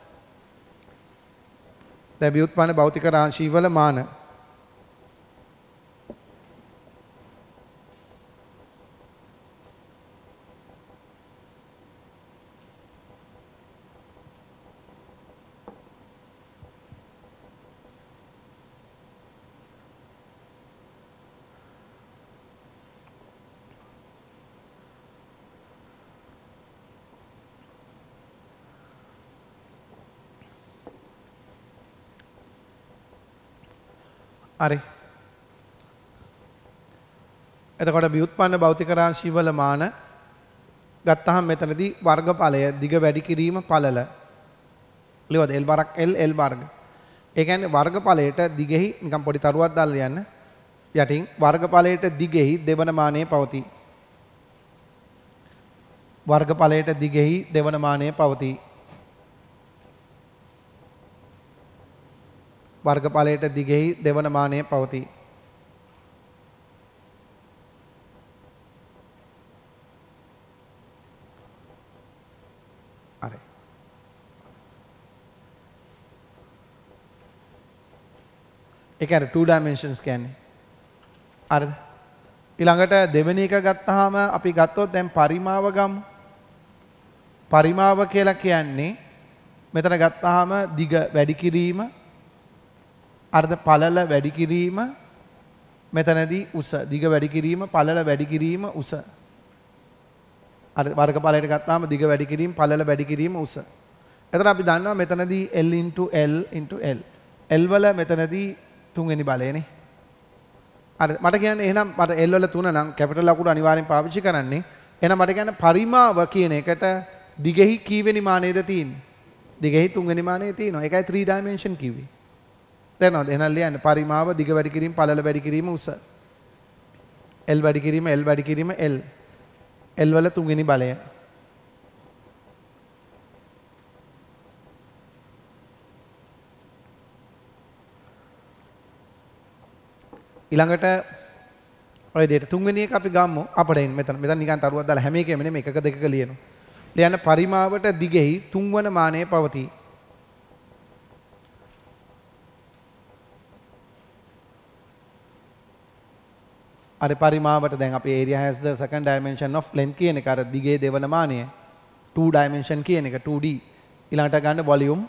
දැන් ව්‍යුත්පන්න භෞතික රාශී වල මාන. හරි. එතකොට ව්‍යුත්පන්න භෞතික රාශී වල මාන ගත්තාම මෙතනදී වර්ගඵලය දිග වැඩි කිරීම පළල. ලියවද L වරක් L වර්ග. ඒ කියන්නේ වර්ගඵලයට දිගෙහි නිකන් පොඩි තරුවක් දාලා ලියන්න. යටින් වර්ගඵලයට දිගෙහි දෙවන මානයේ පවතී. වර්ගඵලයට දිගෙහි දෙවන මානයේ පවතී. වර්ගඵලයට දිගෙහි දෙවන මානයේ පවතී. හරි. ඒ කියන්නේ 2 dimensions කියන්නේ. හරිද? ඊළඟට දෙවෙනි එක ගත්තාම අපි ගත්තොත් දැන් පරිමාව ගමු. පරිමාව කියලා කියන්නේ මෙතන ගත්තාම දිග වැඩි කිරීම අර්ධ පළල වැඩි කිරීම මෙතනදී උස දිග වැඩි කිරීම පළල වැඩි කිරීම උස අර වර්ගඵලයට ගත්තාම දිග වැඩි කිරීම පළල වැඩි කිරීම උස. එතන අපි දන්නවා මෙතනදී L into L L වල මෙතනදී තුන්වෙනි බලයනේ. අර මට කියන්නේ එහෙනම් මට L වල 3 නම් කැපිටල් අකුර අනිවාර්යෙන් පාවිච්චි කරන්නේ. එහෙනම් මට කියන්නේ පරිමාව කියන එකට දිගෙහි කීවෙනි මානයේද තියෙන්නේ? දිගෙහි තුන්වෙනි මානයේ තියෙනවා. ඒකයි 3 dimension කිව්වේ. තේරෙනවද? එහෙනම් ලියන්න පරිමාව දිග වැඩි කිරීම පළල වැඩි කිරීම උස. L වැඩි කිරීම L වැඩි කිරීම L වල තුන්වෙනි බලය. ඊළඟට ඔය දෙයට තුන්වෙනි එක අපි ගමු අපිට එන්න මෙතන නිකන් තරුවක් දාලා හැම එකෙම නෙමෙයි එකක දෙකක ලියනවා. ලියන්න පරිමාවට දිගෙහි තුන්වන මානයේ පවතී. අර පරිමාවට දැන් අපි area has the second dimension of length කියන එක අර දිගේ දෙවන මානය 2 dimension කියන එක 2D ඊළඟට ගන්න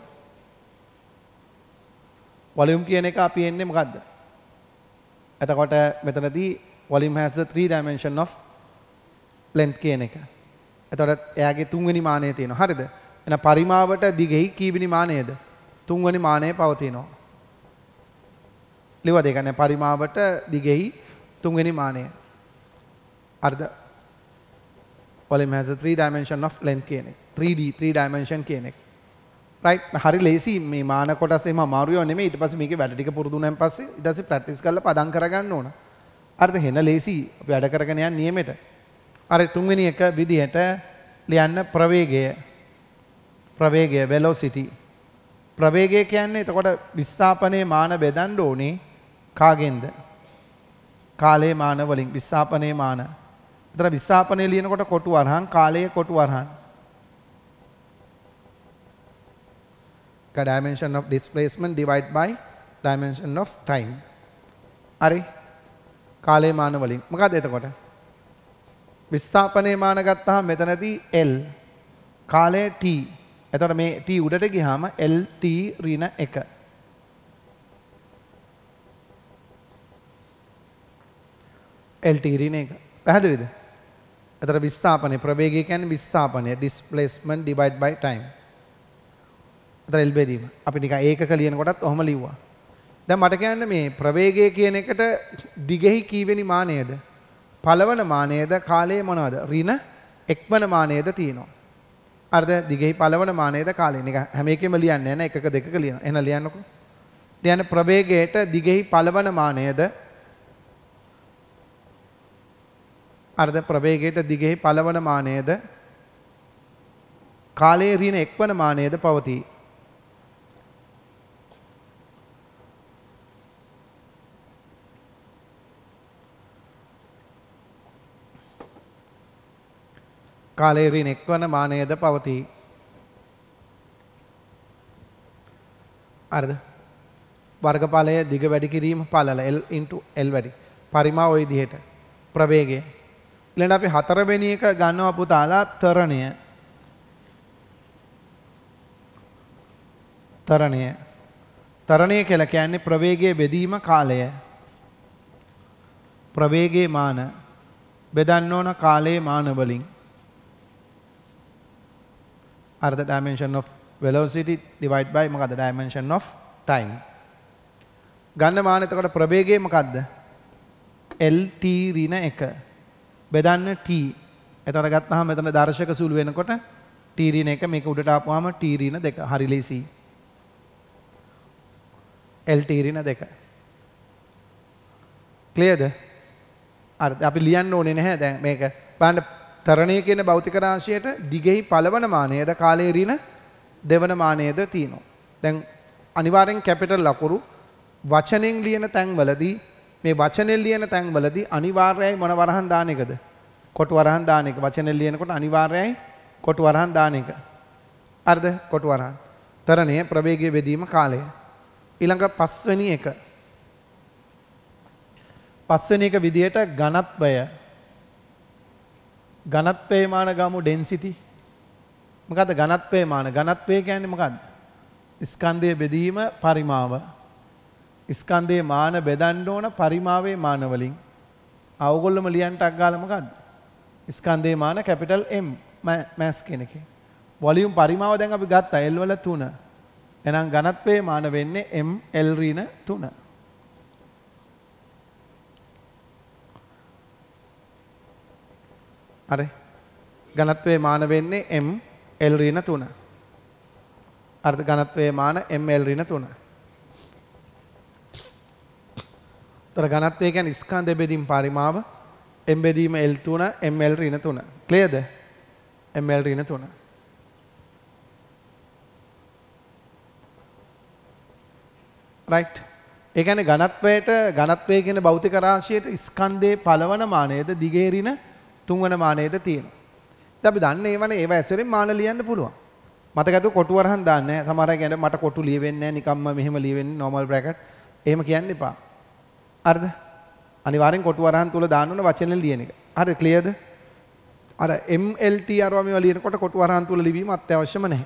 volume කියන එක අපි එන්නේ මොකද්ද? එතකොට මෙතනදී volume has the 3 dimension of length කියන එක. එතකොට එයාගේ තුන්වෙනි මානය තියෙනවා. හරිද? එහෙනම් පරිමාවට දිගෙහි කීවෙනි මානයේද? තුන්වෙනි මානයේ පවතිනවා. ලියවද? ඒ කියන්නේ පරිමාවට දිගෙහි තුන්වෙනි මානය. අර්ධ volume has a 3 dimension of length කියන එක. 3D 3 dimension කියන එක. right හරි ලේසි මේ මාන කොටස් එහෙම අමාරුව නෙමෙයි. ඊට පස්සේ මේකේ වැඩ ටික පුරුදු වුණාන් පස්සේ ඊට පස්සේ ප්‍රැක්ටිස් කරලා පදම් කරගන්න ඕන. අර්ධ හෙන ලේසි අපි වැඩ කරගෙන යන නියමෙට. අර තුන්වෙනි එක විදිහට ලියන්න ප්‍රවේගය velocity. ප්‍රවේගය කියන්නේ එතකොට විස්ථාපනයේ මාන බෙදන්න ඕනේ කාගෙන්ද? කාලයේ මාන වලින් විස්ථාපනයේ මාන. එතන විස්ථාපනයේ ලියනකොට කොටු වරහන් කාලයේ කොටු වරහන්. dimension of displacement divided by dimension of time. හරි. කාලයේ මාන වලින්. මොකද එතකොට? විස්ථාපනයේ මාන ගත්තාම මෙතනදී L කාලය T. එතකොට මේ T උඩට ගියාම LT ඍණ 1. LT ඍණ 1. පැහැදිලිද? එතකොට විස්ථාපනයේ ප්‍රවේගය කියන්නේ විස්ථාපනය displacement divided by time. එතකොට L බෙදීම. අපි නිකන් ඒකක ලියනකොටත් ඔහොම ලිව්වා. දැන් මට කියන්න මේ ප්‍රවේගය කියන එකට දිගෙහි කීවෙනි මානයද? පළවන මානයද කාලයේ මොනවද? ඍණ එක්වන මානයද තියෙනවා. අර්ධ දිගෙහි පළවන මානයද කාලය. නික හැම එකෙම ලියන්නේ නැහැ. එකක දෙකක ලියනවා. එහෙනම් ලියන්නකෝ. ලියන්න ප්‍රවේගයට දිගෙහි පළවන මානයද? අර්ධ ප්‍රවේගයට දිගෙහි පළවන මානයද? කාලයේ ඍණ එක්වන මානයද පවතී. කාලයේ ඍණ එක්වන මානයද පවතී. හරිද? වර්ගඵලය දිග වැඩි කිරීම පළල L L වැඩි. පරිමාව ওই විදිහට. ප්‍රවේගය. ඊළඟ අපි හතරවෙනි එක ගන්නවා පුතාලා තරණය. තරණය කියලා කියන්නේ ප්‍රවේගයේ බෙදීම කාලය. ප්‍රවේගයේ මාන බෙදන්න ඕන කාලයේ මාන වලින්. are the dimension of velocity divided by මොකද්ද dimension of time. ගන්න මාන එතකොට ප්‍රවේගය මොකද්ද? LT ඍණ 1 බෙදන්න T. එතකොට ගත්තාම මෙතන දර්ශක සුළු වෙනකොට T ඍණ 1 මේක උඩට ආපුවාම T ඍණ 2. හරි ලේසි. LT ඍණ 2. clearද? අර අපි ලියන්න ඕනේ නැහැ දැන් මේක. බලන්න තරණය කියන භෞතික රාශියට දිගෙහි පළවන මානයද කාලයේ ඍණ දෙවන මානයද තියෙනවා. දැන් අනිවාර්යෙන් කැපිටල් ලකුරු වචනෙන් ලියන තැන්වලදී මේ වචනෙන් ලියන තැන්වලදී අනිවාර්යයි මොන වරහන් දාන එකද? කොටු වරහන් දාන එක. වචනෙන් ලියනකොට අනිවාර්යයි කොටු වරහන් දාන එක. හරිද? කොටු වරහන්. තරණය ප්‍රවේගයේ බෙදීම කාලය. ඊළඟ පස්වෙනි එක. පස්වෙනි එක විදියට ඝනත්වයේ මාන ගමු ඩෙන්සිටි. මොකද්ද ඝනත්වයේ මාන? ඝනත්වය කියන්නේ මොකද්ද? ස්කන්ධයේ බෙදීම පරිමාව. ස්කන්ධයේ මාන බෙදන්න ඕන පරිමාවේ මාන වලින්. අවගොල්ලම ලියන්න ටක් ගාලා මොකද්ද? ස්කන්ධයේ මාන කැපිටල් M මෑස් කියන එකේ. වොලියුම් පරිමාව දැන් අපි ගත්තා L වල 3. එහෙනම් ඝනත්වයේ මාන වෙන්නේ M L ඍණ 3. හරි. ඝනත්වයේ මාන වෙන්නේ M L ඍණ 3. අර්ධ ඝනත්වයේ මාන M L ඍණ 3. තර ඝනත්වය කියන්නේ ස්කන්ධ බෙදීම පරිමාව M බෙදීම L3 M L ඍණ 3. ක්ලියර්ද? M L ඍණ 3. right. ඒ කියන්නේ ඝනත්වයේ කියන භෞතික රාශියට ස්කන්ධයේ පළවන මානයද දිගේ ඍණ තුන්වන මානයද තියෙනවා. ඉතින් අපි දන්නේ ඒව ඇසුරෙන් මාන ලියන්න පුළුවන්. මතකද කොටු වරහන් දාන්නේ නැහැ. සමහර අය කියන්නේ මට කොටු ලියෙන්නේ නැහැ නිකම්ම මෙහෙම ලියෙන්නේ normal bracket. එහෙම කියන්න එපා. හරිද? අනිවාර්යෙන් කොටු වරහන් තුල දාන්න ඕන වචනෙන් ලියන එක. හරිද? ක්ලියර්ද? අර MLT අරවා මේවා ලියනකොට කොටු වරහන් තුල ලිවීම අත්‍යවශ්‍යම නැහැ.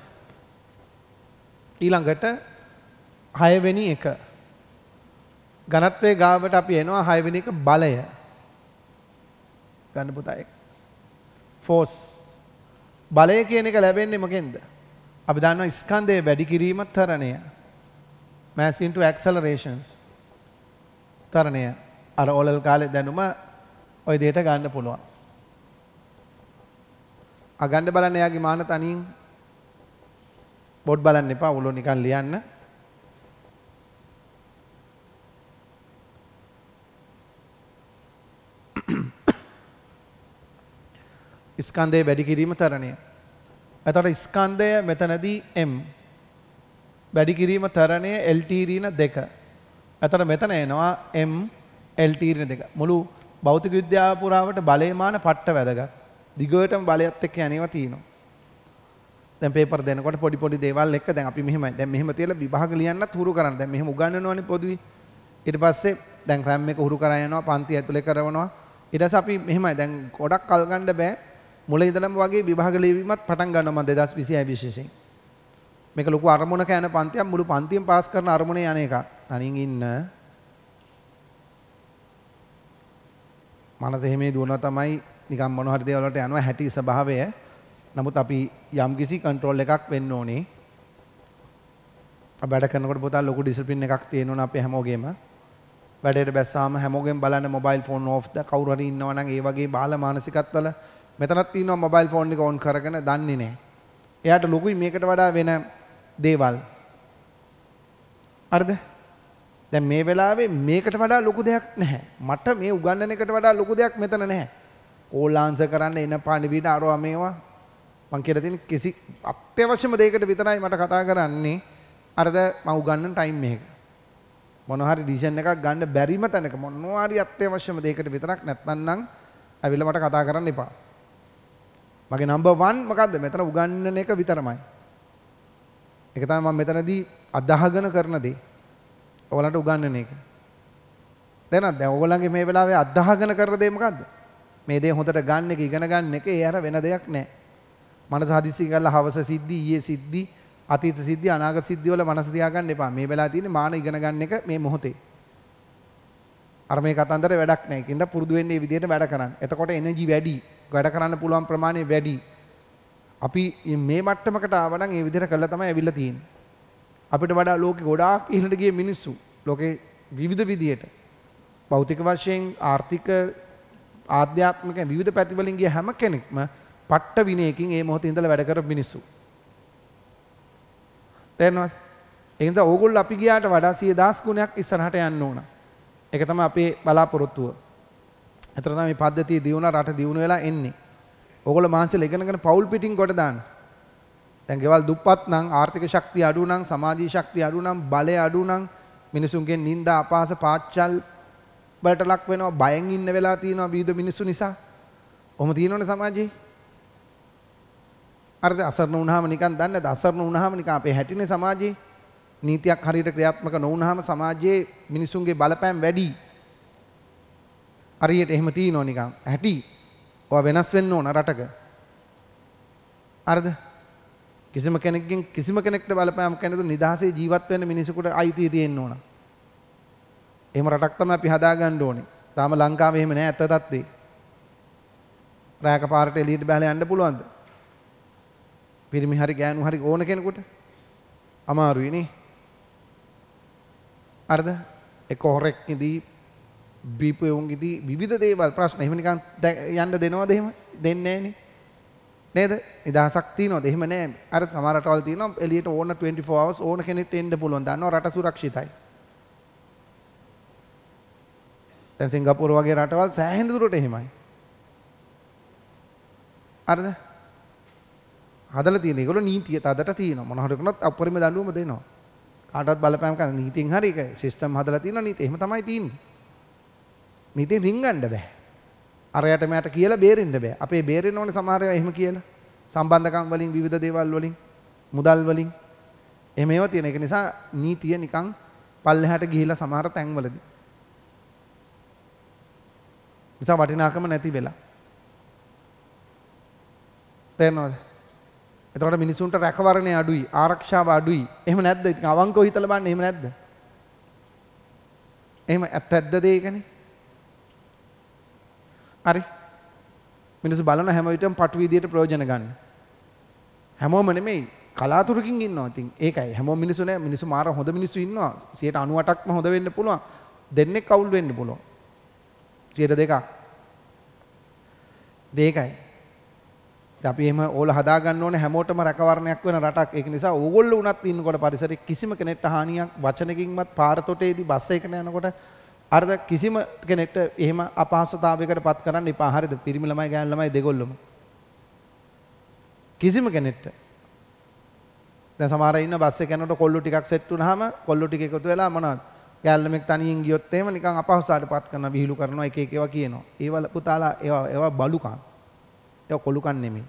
ඊළඟට 6 වෙනි එක. ඝනත්වයේ ගාවට අපි එනවා 6 වෙනි එක බලය. ගන්න පුතා ඒක. force. බලය කියන එක ලැබෙන්නේ මොකෙන්ද? අපි දන්නවා ස්කන්ධයේ වැඩි කිරීම තරණය. mass into accelerations. තරණය. අර ඕලල් කාලේ දැනුම ওই දෙයට ගන්න පුළුවන්. අගන්න බලන්න එයාගේ මාන තනියෙන් බෝඩ් බලන්න එපා උළු නිකන් ලියන්න. ස්කන්ධයේ වැඩි කිරීම තරණය. එතකොට ස්කන්ධය මෙතනදී m වැඩි කිරීම තරණය LT ඍණ 2. එතකොට මෙතන එනවා m LT ඍණ 2. මුළු භෞතික විද්‍යාව පුරාවට බලයේ මාන පට්ට වැදගත්. දිගටම බලයත් එක්ක යන්නේවා තියෙනවා. දැන් පේපර් දෙනකොට පොඩි පොඩි දේවල් එක්ක දැන් අපි මෙහෙමයි. දැන් මෙහෙම තියලා විභාග ලියන්නත් හුරු කරන්න. දැන් මෙහෙම උගන්වනවනේ පොදුවේ. ඊට පස්සේ දැන් රැම් එක හුරු කරා යනවා පන්ති ඇතුලේ කරනවා. ඊට පස්සේ අපි මෙහෙමයි දැන් ගොඩක් කල් ගන්න බෑ. මුල ඉඳලම වගේ විභාග ලියවීමත් පටන් ගන්නවා මම 2026 විශේෂයෙන්. මේක ලොකු අරමුණක යන පන්තියක් මුළු පන්තියෙන් පාස් කරන අරමුණේ යන එක. තනින් ඉන්න. මනස එහෙම දුවනවා තමයි නිකන් මොන හරි දේවල් වලට යනවා හැටි ස්වභාවය. නමුත් අපි යම්කිසි කන්ට්‍රෝල් එකක් වෙන්න ඕනේ. වැඩ කරනකොට පොතා ලොකු ඩිසිප්ලින් එකක් තියෙනවා අපේ හැමෝගෙම. වැඩේට බැස්සාම හැමෝගෙම බලන්න මොබයිල් ෆෝන් ඕෆ් ද කවුරු හරි ඉන්නවා නම් ඒ වගේ බාල මානසිකත්වල මෙතනත් තියෙනවා මොබයිල් ෆෝන් එක ඔන් කරගෙන දන්නේ නැහැ. එයාට ලොකුයි මේකට වඩා වෙන දේවල්. හරිද? දැන් මේ වෙලාවේ මේකට වඩා ලොකු දෙයක් නැහැ. මට මේ උගන්නන එකට වඩා ලොකු දෙයක් මෙතන නැහැ. කෝල් ආන්සර් කරන්න එන පණිවිඩ අරවා මේවා මං කියලා තියෙන කිසි අත්‍යවශ්‍යම දෙයකට විතරයි මට කතා කරන්නේ. අරද මම උගන්නන ටයිම් එකක. මොන හරි ඩිසිෂන් එකක් ගන්න බැරිම තැනක මොනවා හරි අත්‍යවශ්‍යම දෙයකට විතරක් නැත්නම් නම් අවිල මට කතා කරන්න එපා. මගේ නම්බර් 1 මොකද්ද? මෙතන උගන්නන එක විතරමයි. ඒක තමයි මම මෙතනදී අදහගෙන කරන දේ. ඔයාලට උගන්නන එක. දැන් ඔයගොල්ලන්ගේ මේ වෙලාවේ අදහගෙන කරන දේ මොකද්ද? මේ දේ හොඳට ගන්න එක ඉගෙන ගන්න එක ඒ අර වෙන දෙයක් නෑ. මනස හදිස්සි කරලා හවස සිද්ධි ඊයේ සිද්ධි අතීත සිද්ධි අනාගත සිද්ධි වල මනස තියාගන්න එපා. මේ වෙලාවේ තියෙන්නේ මාන ඉගෙන ගන්න එක මේ මොහොතේ. අර මේ කතන්දර වැඩක් නෑ. ඒකින්ද පුරුදු වෙන්නේ මේ විදිහට වැඩ කරන්න. එතකොට එනර්ජි වැඩි. වැඩ කරන්න පුළුවන් ප්‍රමාණය වැඩි. අපි මේ මට්ටමකට ආව නම් මේ විදිහට කළා තමයි ඇවිල්ලා තියෙන්නේ. අපිට වඩා ලෝකේ ගොඩාක් ඉහළට ගිය මිනිස්සු ලෝකේ විවිධ විදිහට භෞතික වශයෙන් ආර්ථික ආධ්‍යාත්මික විවිධ පැතිවලින් ගිය හැම කෙනෙක්ම පට්ට විනයකින් මේ මොහොතේ ඉඳලා වැඩ කරපු මිනිස්සු. තේරෙනවද? එහෙනම් ඕගොල්ලෝ අපි ගියාට වඩා 100,000 ගුණයක් ඉස්සරහට යන්න ඕන. ඒක තමයි අපේ බලාපොරොත්තුව. අතර තමයි පද්ධතිය දියුණු රට දියුණු වෙලා එන්නේ. ඕගොල්ලෝ මානසික ඉගෙනගෙන පෞල් පිටින් කොට දාන්න. දැන් ගෙවල් දුප්පත් නම් ආර්ථික ශක්තිය අඩු නම් සමාජීය ශක්තිය අඩු නම් බලය අඩු නම් මිනිසුන්ගෙන් නිന്ദා අපාස පාච්චල් වලට ලක් වෙනවා බයෙන් ඉන්න වෙලා තියෙනවා විවිධ මිනිස්සු නිසා. ඔහොම තියෙනවනේ සමාජයේ. අර අසරණ වුණාම නිකන් දන්නේ නැද? අසරණ වුණාම නිකන් අපේ හැටිනේ සමාජයේ. නීතියක් හරියට ක්‍රියාත්මක නොවුනහම සමාජයේ මිනිසුන්ගේ බලපෑම් වැඩි. හරියට එහෙම තියෙනවා නිකන්. හැටි. ඔය වෙනස් වෙන්න ඕන රටක. හරිද? කිසිම කෙනෙක්ගෙන් කිසිම කෙනෙක්ට බලපෑම් කරන්න නිදහසේ ජීවත් වෙන්න මිනිසෙකුට අයිතිය තියෙන්න ඕන. එහෙම රටක් තමයි අපි හදාගන්න ඕනේ. තාම ලංකාවේ එහෙම නෑ ඇත්ත තත්ත්වේ. රායක පාරට එළියට බහලා යන්න පුළුවන්ද? පිරිමි හරි ගෑනු හරි ඕන කෙනෙකුට අමාරුයි නේ. හරිද? එක හොරෙක් ඉදී බීපුවුන්ගිදී විවිධ දේවල් ප්‍රශ්න එහෙම නිකන් යන්න දෙනවද එහෙම? දෙන්නේ නෑනේ. නේද? නිදහසක් තියනවද? එහෙම නෑ. අර සමහර රටවල් තියෙනවා එළියට ඕන 24 hours ඕන කෙනෙක්ට එන්න පුළුවන්. දන්නවා රට සුරක්ෂිතයි. දැන් සිංගප්පූරු වගේ රටවල් සෑහෙන දුරට එහෙමයි. හරිද? හදලා තියෙන ඒගොල්ලෝ නීතිය තදට තියෙනවා. මොන හරි කරනත් අපරිම දඬුවම දෙනවා. කාටවත් බලපෑම් කරන්න නීතියෙන් හරි ඒක සිස්ටම් හදලා තියෙනවා නීතිය. එහෙම තමයි තියෙන්නේ. නීතියෙන් රින්ගන්න බෑ. අරයට මෙයාට කියලා බේරෙන්න බෑ. අපේ බේරෙන්න ඕනේ සමහර ඒවා එහෙම කියලා. සම්බන්ධකම් වලින් විවිධ දේවල් වලින් මුදල් වලින් එහෙම ඒවා තියෙන. ඒක නිසා නීතිය නිකන් පල්ලෙහාට ගිහිලා සමහර තැන්වලදී. නිසා වටිනාකම නැති වෙලා. තේරෙනවද? එතකොට මිනිසුන්ට රැකවරණය අඩුයි, ආරක්ෂාව අඩුයි. එහෙම නැද්ද? ඉතින් අවංකව හිතලා බලන්න එහෙම නැද්ද? එහෙම ඇත්තද දෙයකනේ? හරි. මිනිස්සු බලන හැම විටම පටු විදියට ප්‍රයෝජන ගන්න. හැමෝම නෙමෙයි කලාතුරකින් ඉන්නවා. ඉතින් ඒකයි හැමෝම මිනිස්සු නෑ. මිනිස්සු මාර හොඳ මිනිස්සු ඉන්නවා. 98%ක්ම හොඳ වෙන්න පුළුවන්. දෙන්නෙක් අවුල් වෙන්න පුළුවන්. 2%. දෙකයි. අපි එහෙම ඕල හදා ගන්න ඕනේ හැමෝටම රැකවරණයක් වෙන රටක්. ඒක නිසා ඕගොල්ලෝ උනත් ඉන්නකොට පරිසරයේ කිසිම කෙනෙක්ට හානියක් වචනකින්වත් පාරතොටේදී බස් එකකට යනකොට අර කිසිම කෙනෙක්ට එහෙම අපහසුතාවයකට පත් කරන්න එපා. හරිද? පිරිමි ළමයි ගෑනු ළමයි දෙගොල්ලොම. කිසිම කෙනෙක්ට. දැන් සමහර අය ඉන්න බස් එක යනකොට කොල්ලෝ ටිකක් සෙට් වුනහම කොල්ලෝ ටික එකතු වෙලා මොනවද? ගෑනු ළමෙක් තනියෙන් ගියොත් එහෙම නිකන් අපහසුතාවයට පත් කරනවා, විහිළු කරනවා, එක එක ඒවා කියනවා. ඒවල පුතාලා ඒවා බලුකම්. ඒක කොලුකම් නෙමෙයි.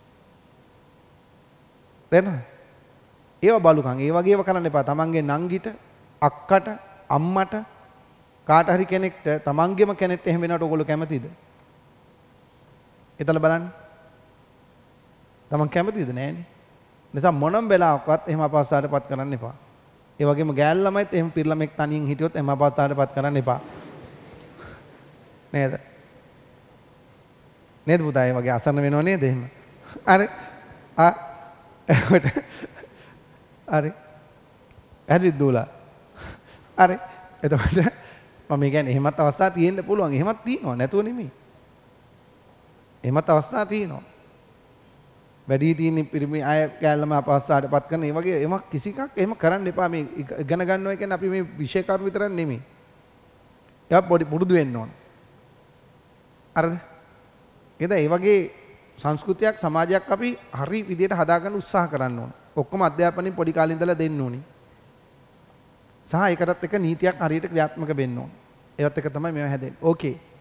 තේරෙනවද? ඒව බලුකම්. ඒ වගේව කරන්න එපා. තමන්ගේ නංගිට, අක්කට, අම්මට කාට හරි කෙනෙක්ට තමන්ගේම කෙනෙක්ට එහෙම වෙනවට ඔයගොල්ලෝ කැමතිද? හිතලා බලන්න. තමන් කැමතිද නෑනේ. නිසා මොනම වෙලාවකවත් එහෙම අපහසුතාවයටපත් කරන්න එපා. ඒ වගේම ගෑල් ළමයිත් එහෙම පිරිළමෙක් තනියෙන් හිටියොත් එහෙම අපහසුතාවයටපත් කරන්න එපා. නේද? නේද පුතා? ඒ වගේ අසරණ වෙනව නේද එහෙම? හරි. හරි. හරි දුලා. හරි. එතකොට මම කියන්නේ එහෙමත් අවස්ථා තියෙන්න පුළුවන්. එහෙමත් තියෙනවා. නැතුව නෙමෙයි. එහෙමත් අවස්ථා තියෙනවා. වැඩි තියෙන පිරිමි අය කැලලම අපහසුතාවයටපත් කරන ඒ වගේ එමක් කිසි එකක් එහෙම කරන්න එපා. මේ ඉගෙන ගන්නවා කියන්නේ අපි මේ විෂය කරු විතරක් නෙමෙයි. ඒවා පොඩි පුරුදු වෙන්න ඕන. හරිද? ඒ වගේ සංස්කෘතියක් සමාජයක් අපි හරි විදියට හදාගන්න උත්සාහ කරන්න ඕන. ඔක්කොම අධ්‍යාපනයේ පොඩි කාලේ ඉඳලා දෙන්න ඕනි. සහ ඒකටත් එක නීතියක් හරියට ක්‍රියාත්මක වෙන්න ඕන. ඒවත් එක තමයි මේවා හැදෙන්නේ. ඕකේ.